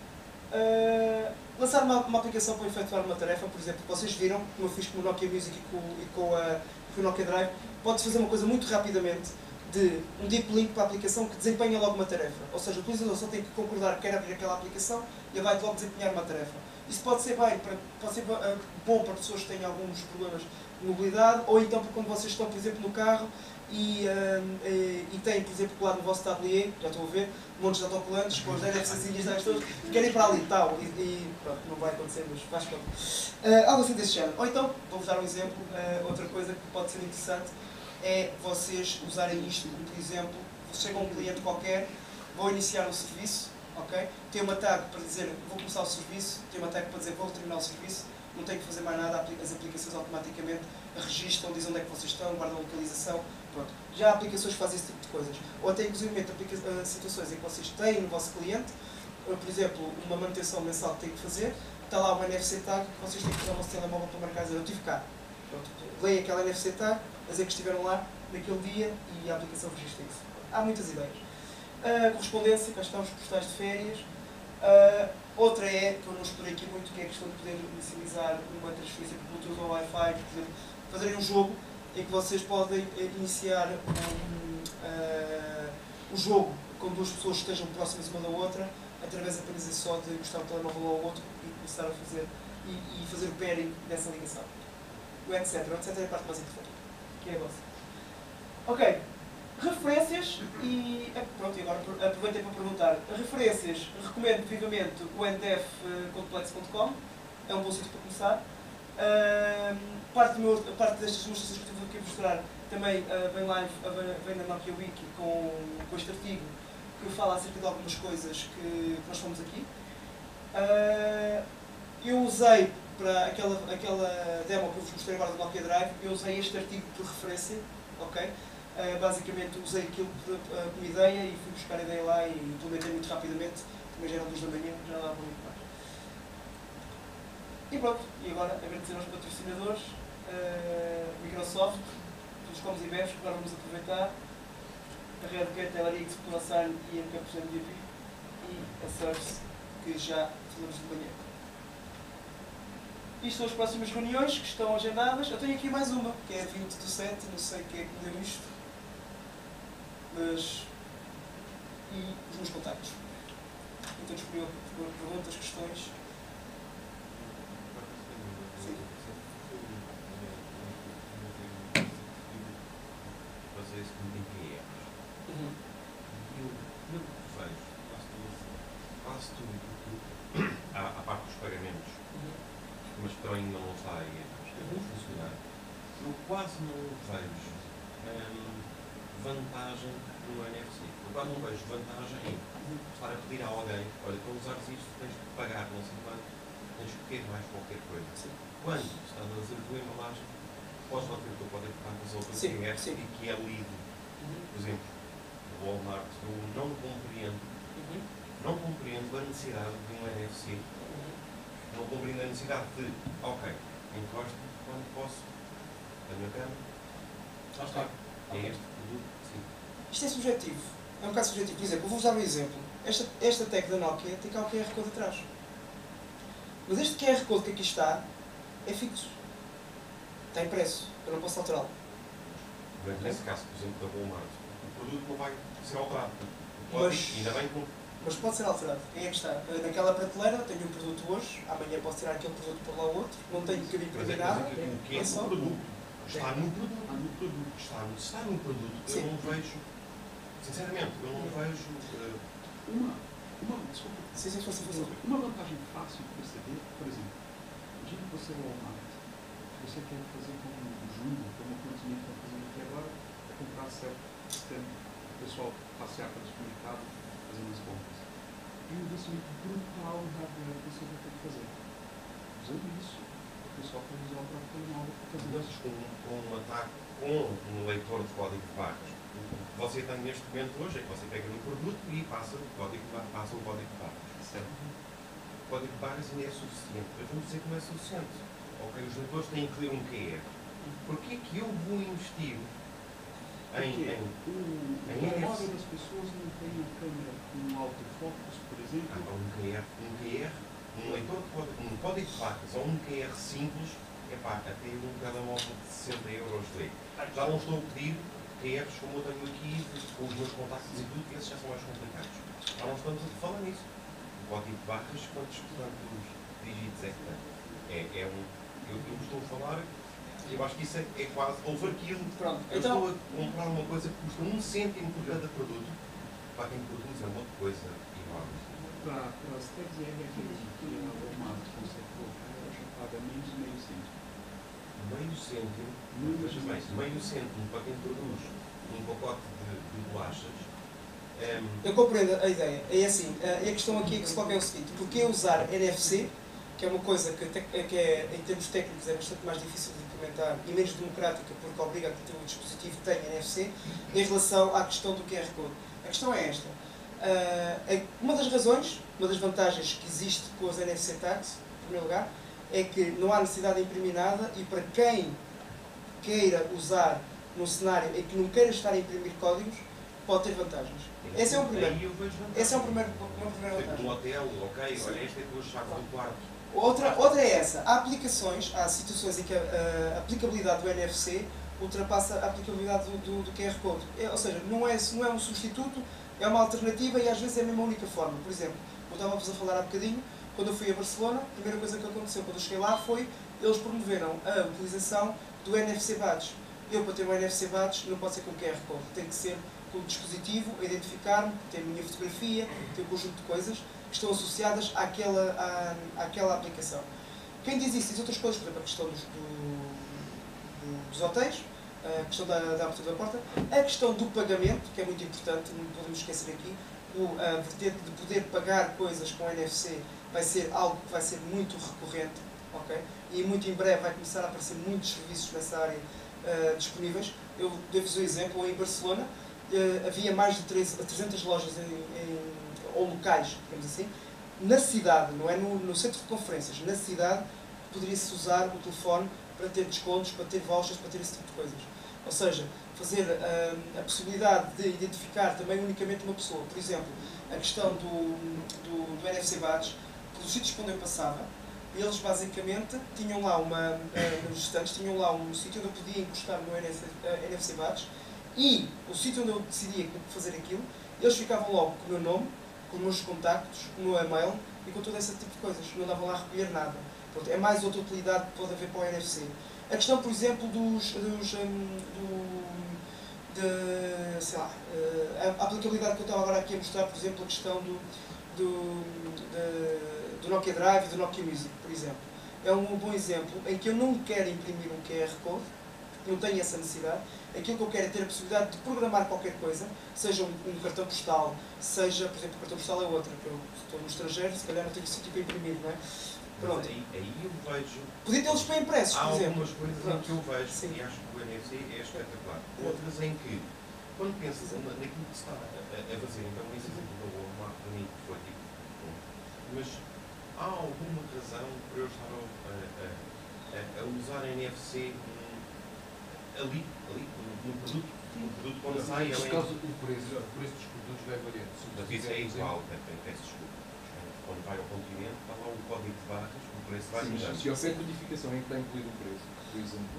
Uh, lançar uma, uma aplicação para efetuar uma tarefa, por exemplo, que vocês viram, como eu fiz com o Nokia Music e com, e com, a, com o Nokia Drive, pode fazer uma coisa muito rapidamente de um deep link para a aplicação que desempenha logo uma tarefa. Ou seja, o utilizador só tem que concordar que quer abrir aquela aplicação e ele vai logo desempenhar uma tarefa. Isso pode ser bem, para, pode ser uh, bom para pessoas que têm alguns problemas de mobilidade, ou então para quando vocês estão, por exemplo, no carro e, uh, e, e têm, por exemplo, lá no vosso tablier, já estão a ver, montes de autocolantes com as N F Cs todas, querem ir para ali e tal, e, e pronto, não vai acontecer, mas faz conta. Uh, algo assim desse género. Ou então, vou-vos dar um exemplo, uh, outra coisa que pode ser interessante é vocês usarem isto, como por exemplo, chega um cliente qualquer, vou iniciar um serviço, ok? Tem uma tag para dizer vou começar o serviço, tem uma tag para dizer vou terminar o serviço, não tenho que fazer mais nada, as aplicações automaticamente registram, dizem onde é que vocês estão, guardam a localização, pronto. Já há aplicações que fazem esse tipo de coisas. Ou até inclusive situações em que vocês têm no vosso cliente, por exemplo, uma manutenção mensal que têm que fazer, está lá uma N F C tag que vocês têm que usar o vosso telemóvel para marcar, dizer eu tive cá. Pronto. Leem aquela N F C tag, dizer que estiveram lá naquele dia e a aplicação registra isso. Há muitas ideias. Uh, correspondência, cá estão os postais de férias. Uh, outra é, que eu não explorei aqui muito, que é a questão de poder inicializar uma transferência por Bluetooth ou Wi-Fi, por exemplo, fazerem um jogo em que vocês podem iniciar um, uh, o jogo quando duas pessoas estejam próximas uma da outra, através apenas e só de encostar o telemóvel ao outro e começar a fazer, e, e fazer o pairing dessa ligação. O etcétera. O etcétera é a parte mais importante, que é a vossa. Ok. Referências e, pronto, e agora aproveitei para perguntar. Referências, recomendo vivamente o N D F complex ponto com, é um bom sítio para começar. Uh, parte, do meu, parte destas demonstrações que eu estive aqui a mostrar também uh, vem live, uh, vem na Nokia Wiki com, com este artigo que fala acerca de algumas coisas que, que nós fomos aqui. Uh, eu usei para aquela, aquela demo que eu vos mostrei agora do Nokia Drive, eu usei este artigo por referência, ok? Uh, basicamente usei aquilo uh, como ideia e fui buscar a ideia lá e implementei muito rapidamente, também já eram duas da manhã, já dava muito mais. E pronto, e agora agradecer aos patrocinadores, uh, Microsoft, os comes e bebes, que agora vamos aproveitar, a Redgate, a Larix, a Pulasan e a Campos M D P e a Source, que já falamos de manhã. Isto são as próximas reuniões que estão agendadas. Eu tenho aqui mais uma, que é a vinte do sete, não sei quem é que me deu isto. Mas... E os meus contactos. Estou disponível por perguntas, questões. Sim. Fazer isso com P P Rs. Uhum. Eu não vejo quase tudo, quase tudo, tudo, à, à parte dos pagamentos, Uhum. mas que também ainda não está aí a funcionar. Eu quase não vejo hum, vantagem no N F C. Eu quase não vejo vantagem em estar a pedir a alguém, olha, para usares isto tens de pagar não sei quanto, tens que ter mais qualquer coisa. Sim. Quando estás a fazer a tua embalagem, podes lá ter o teu código de barras ou o teu Sim, P R sim. e que é lido. Uhum. Por exemplo, o Walmart, eu não compreendo, Uhum. não compreendo a necessidade de um N F C. Uhum. Não compreendo a necessidade de, ok, encosto quando posso, tenho a cama, já está. É Ok. este produto, sim. Isto é subjetivo. É um bocado subjetivo. Por exemplo, eu vou usar um exemplo. Esta, esta tag da Nokia tem cá o Q R Code atrás. Mas este Q R Code que aqui está é fixo. Está impresso. Eu não posso alterá-lo. Mas nesse caso, por exemplo, da Walmart, o produto não vai ser alterado. O Mas- código, ainda bem que não. Mas pode ser alterado. Aí é que está. Naquela prateleira tenho um produto hoje, amanhã posso tirar aquele produto por lá outro. Não tenho que Mas é, imprimir mas nada. é que o que é É só. o produto? Está no produto. No produto. Está no, está no produto. Eu Sim. não vejo, sinceramente, eu não vejo. eh, Uma, uma, desculpa, Sim, sim, força, força. uma vantagem fácil de perceber, por exemplo, o dia que você é Walmart, você quer fazer como o Jumbo, como o Continente está fazendo aqui agora, é comprar certo sistema, o pessoal passear pelo supermercado fazendo as compras. E um investimento brutal em hardware que você vai ter que fazer. Usando isso, o pessoal pode usar o próprio telemóvel para fazer Mas isso. com, com um ataque com um leitor de código de barras. O que você tem neste momento hoje é que você pega no produto e passa o código de barras. Passa o código de barras. Certo? O código de barras ainda é suficiente. Eu vou dizer que não é suficiente. Ok, os leitores têm que ler um Q R. Porquê que eu vou investir em, Porque em, o em telemóvel N F C? das pessoas não tem uma câmera com autofocus, por Ah, exemplo. um Q R, um Q R, um leitor de código, um código de barras ou um Q R simples, epá, até um telemóvel de sessenta euros de já não estou a pedir Q Rs como eu tenho aqui, com os meus contactos e tudo, que esses já são mais complicados. Já não estamos a falar nisso. O código de barras, quantos, quantos dígitos é que tem? É, é um, eu, eu estou a falar, eu acho que isso é, é quase overkill. Pronto. Eu Então, estou a comprar uma coisa que custa um cêntimo por cada produto. Para quem produz é uma outra coisa igual. Para as tags R F I D que a Walmart consegue colocar, ela já paga menos de meio cêntimo. Meio cêntimo, Meio veja bem, cêntimo. meio cêntimo para quem produz um pacote de, de bolachas. ehm, eu compreendo a ideia. É assim, a questão aqui que se coloca é o seguinte. Porquê usar N F C, que é uma coisa que, que é, em termos técnicos é bastante mais difícil de implementar e menos democrática, porque obriga a que o dispositivo tenha N F C, em relação à questão do Q R Code. A questão é esta. Uh, uma das razões, uma das vantagens que existe com as N F C tags, em primeiro lugar, é que não há necessidade de imprimir nada e para quem queira usar num cenário em que não queira estar a imprimir códigos, pode ter vantagens. Esse é um primeiro. Aí eu vejo vantagem. Esse é um primeiro, uma primeira Tipo, vantagem. no hotel, ok, Sim. olha, esta é a tua chave do quarto. Outra, outra é essa. Há aplicações, há situações em que a, a aplicabilidade do N F C ultrapassa a aplicabilidade do, do, do Q R Code. É, ou seja, não é, não é um substituto, é uma alternativa e às vezes é a mesma única forma. Por exemplo, como estávamos a falar há bocadinho, quando eu fui a Barcelona, a primeira coisa que aconteceu quando eu cheguei lá foi eles promoveram a utilização do N F C Badge. Eu, para ter um N F C Badge, não pode ser com Q R Code, tem que ser com o dispositivo, a identificar-me, tem a minha fotografia, tem um conjunto de coisas que estão associadas àquela, à, àquela aplicação. Quem diz isso diz outras coisas, por exemplo, a questão dos, do, do, dos hotéis, a questão da, da abertura da porta, a questão do pagamento, que é muito importante, não podemos esquecer aqui, o, a vertente de poder pagar coisas com N F C vai ser algo que vai ser muito recorrente, ok? E muito em breve vai começar a aparecer muitos serviços nessa área uh, disponíveis. Eu devo-vos um exemplo, em Barcelona uh, havia mais de trezentas lojas em, em, ou locais, digamos assim, na cidade, não é no, no centro de conferências, na cidade poderia-se usar o telefone para ter descontos, para ter vouchers, para ter esse tipo de coisas. Ou seja, fazer uh, a possibilidade de identificar também unicamente uma pessoa. Por exemplo, a questão do, do, do N F C Badge, pelos sítios onde eu passava, eles basicamente tinham lá uma, uh, nos estantes, tinham lá um sítio onde eu podia encostar no N F C, uh, N F C Badge e o sítio onde eu decidia fazer aquilo, eles ficavam logo com o meu nome, com os meus contactos, com o meu e-mail e com todo esse tipo de coisas. Não andavam lá a recolher nada. Portanto, é mais outra utilidade que pode haver para o N F C. A questão, por exemplo, dos, dos, um, do, de, sei lá, uh, a aplicabilidade que eu estava agora aqui a mostrar, por exemplo, a questão do, do, de, do Nokia Drive e do Nokia Music, por exemplo. É um bom exemplo em que eu não quero imprimir um Q R Code, porque não tenho essa necessidade. Aquilo que eu quero é ter a possibilidade de programar qualquer coisa, seja um, um cartão postal, seja, por exemplo, o cartão postal é outra, que eu estou no estrangeiro, se calhar não tenho sítio para imprimir, não é? Pronto. Mas aí, aí eu vejo. Podia tê-los para impressos, Há por exemplo. algumas coisas em Pronto. que eu vejo Sim. e acho que o N F C é espetacular. Outras em que, quando pensas na- naquilo que se está a, a, a fazer, então esse exemplo da Walmart para mim foi tipo. Bom, mas há alguma razão para eu estar a, a, a, a usar N F C hum, ali, ali, no produto, no produto quando sai, Por ele causa do preço, o preço dos produtos vai variando. Se Mas isso é igual, peço desculpa. Quando vai ao continente, está lá o código de barras, o preço vai Sim, mudando. se houver codificação em que está incluído o preço, por exemplo,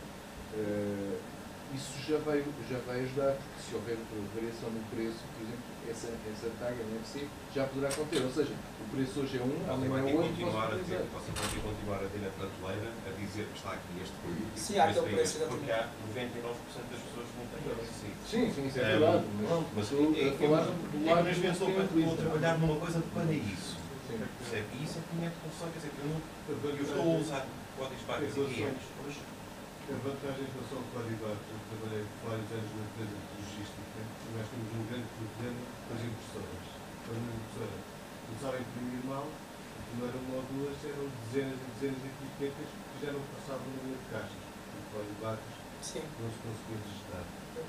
eh, isso já vai, já vai ajudar, porque se houver variação no preço, por exemplo, essa, essa tag N F C já poderá conter. Ou seja, o preço hoje é um, Você amanhã vai é ter que outro, continuar a posso ter, utilizar. você vai ter que continuar a ter na prateleira a dizer que está aqui este produto. e Sim, que há o aquele é preço, este, porque há noventa e nove por cento das pessoas que não têm N F C. Sim, sim, isso é Um, verdade. Mas, pronto, mas estou é, a falar do é, lado é que que estou tem a utiliza. trabalhar numa coisa para isso. Sim. Percebe? E isso é que me é de confusão, quer dizer, eu, não, eu estou a usar códigos barras e guias, mas A vantagem em relação ao código barras, eu trabalhei vários anos numa empresa de logística e nós temos um grande problema com as impressoras. Quando a impressora começava a imprimir mal, não eram uma ou duas, eram dezenas e dezenas de etiquetas que já não passavam no número de caixas. O código barras Sim. não se conseguia registrar.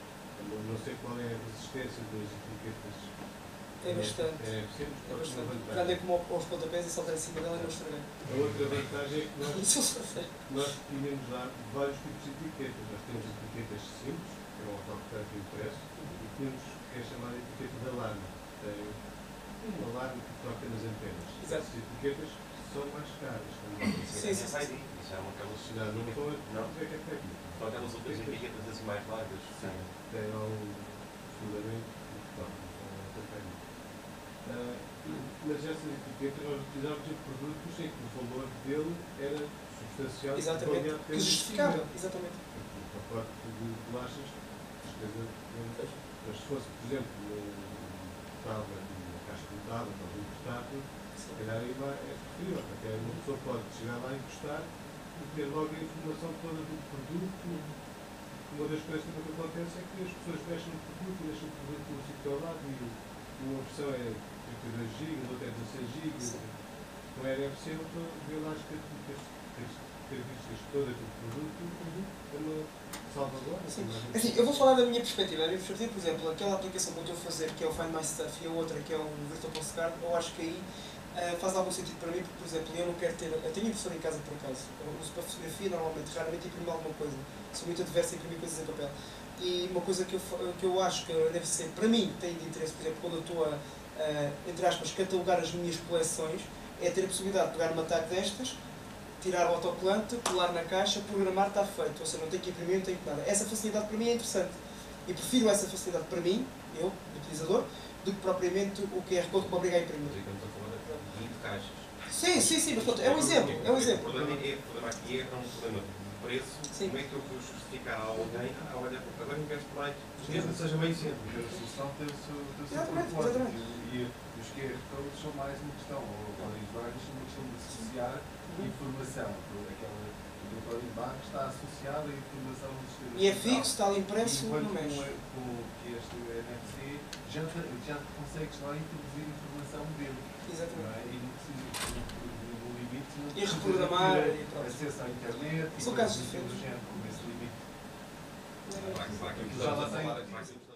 Eu não sei qual é a resistência das etiquetas. É bastante. É, sempre É uma bastante. vantagem. Já andei como aos pontapés e saltei em cima dela e não estraguei. A outra vantagem é que nós Isso eu sei. Nós tínhamos lá vários tipos de etiquetas. Nós temos etiquetas simples, que é um autocarro impresso, e temos que é chamada etiqueta de alarme. Tem um alarme que toca nas antenas. Exato. Essas etiquetas são mais caras. Sim, sim, sim. R F I D, isso é uma aquelas. Já não estou a Não? dizer que é técnico. São aquelas outras etiquetas assim mais largas. Sim. Tem lá um fundamento que toca, não é outra técnica. Ah, mas essas etiquetas nós utilizávamos em produtos em que o valor dele era substancial. Exatamente. valia a Que pena justificava. investir. Exatamente. Um pacote de bolachas, despesa de- mas se fosse, por exemplo, um tablet, uma caixa de tablet ou de um portátil, se calhar aí vai, é preferível, porque uma pessoa pode chegar lá e encostar e ter logo a informação toda do produto. Uma das coisas que acontece é que as pessoas mexem no produto e deixam o produto no sítio ao lado e uma opção é trinta e dois gigas, outra é dezasseis gigas. Com a N F C, eu estou a ver lá as características todas do produto é uma salvaguarda. Sim. não é? Assim, eu vou falar da minha perspectiva. A minha perspectiva, por exemplo, aquela aplicação que eu estou a fazer, que é o Find My Stuff, e a outra, que é o Virtual Postcard, eu acho que aí uh, faz algum sentido para mim, porque, por exemplo, eu não quero ter... Eu tenho impressora em casa, por acaso. Eu uso para fotografia, normalmente, raramente imprimo alguma coisa. Sou muito adverso a imprimir coisas em papel. E uma coisa que eu, que eu acho que deve ser, para mim, tem de interesse, por exemplo, quando eu estou a, uh, entre aspas, catalogar as minhas coleções, é ter a possibilidade de pegar uma tag destas, tirar o autocolante, colar na caixa, programar, está feito. Ou seja, não tenho que imprimir, não tenho que nada. Essa facilidade para mim é interessante. E prefiro essa facilidade para mim, eu, utilizador, do que propriamente o Q R Code que me obriga a imprimir. Mas aí estamos a falar de vinte caixas. Sim, sim, sim, mas pronto, é um exemplo, é um exemplo. O problema, é, o problema aqui é um problema de preço. Sim. Como é que eu vou justificar a alguém? Ah, olha, agora investo mais, mesmo que seja meio cento. A solução tem o seu, tem o seu Exatamente, propósito. exatamente. E, e os Q R codes são mais uma questão, ou códigos barras são uma questão de associar informação. Aquela, o código barra está associado à informação do sistema. E é fixo, está ali impresso, Enquanto não mexe. com, com que este N F C já, te- já consegues lá introduzir informação dele. Não Exatamente. é? E não precisas de um limite. Não E precisas reprogramar de ter e pronto. acesso à internet. São e casos coisas assim do diferentes. género, com esse limite. Vai, vai, vai, Já lá tem. vai, vai, vai,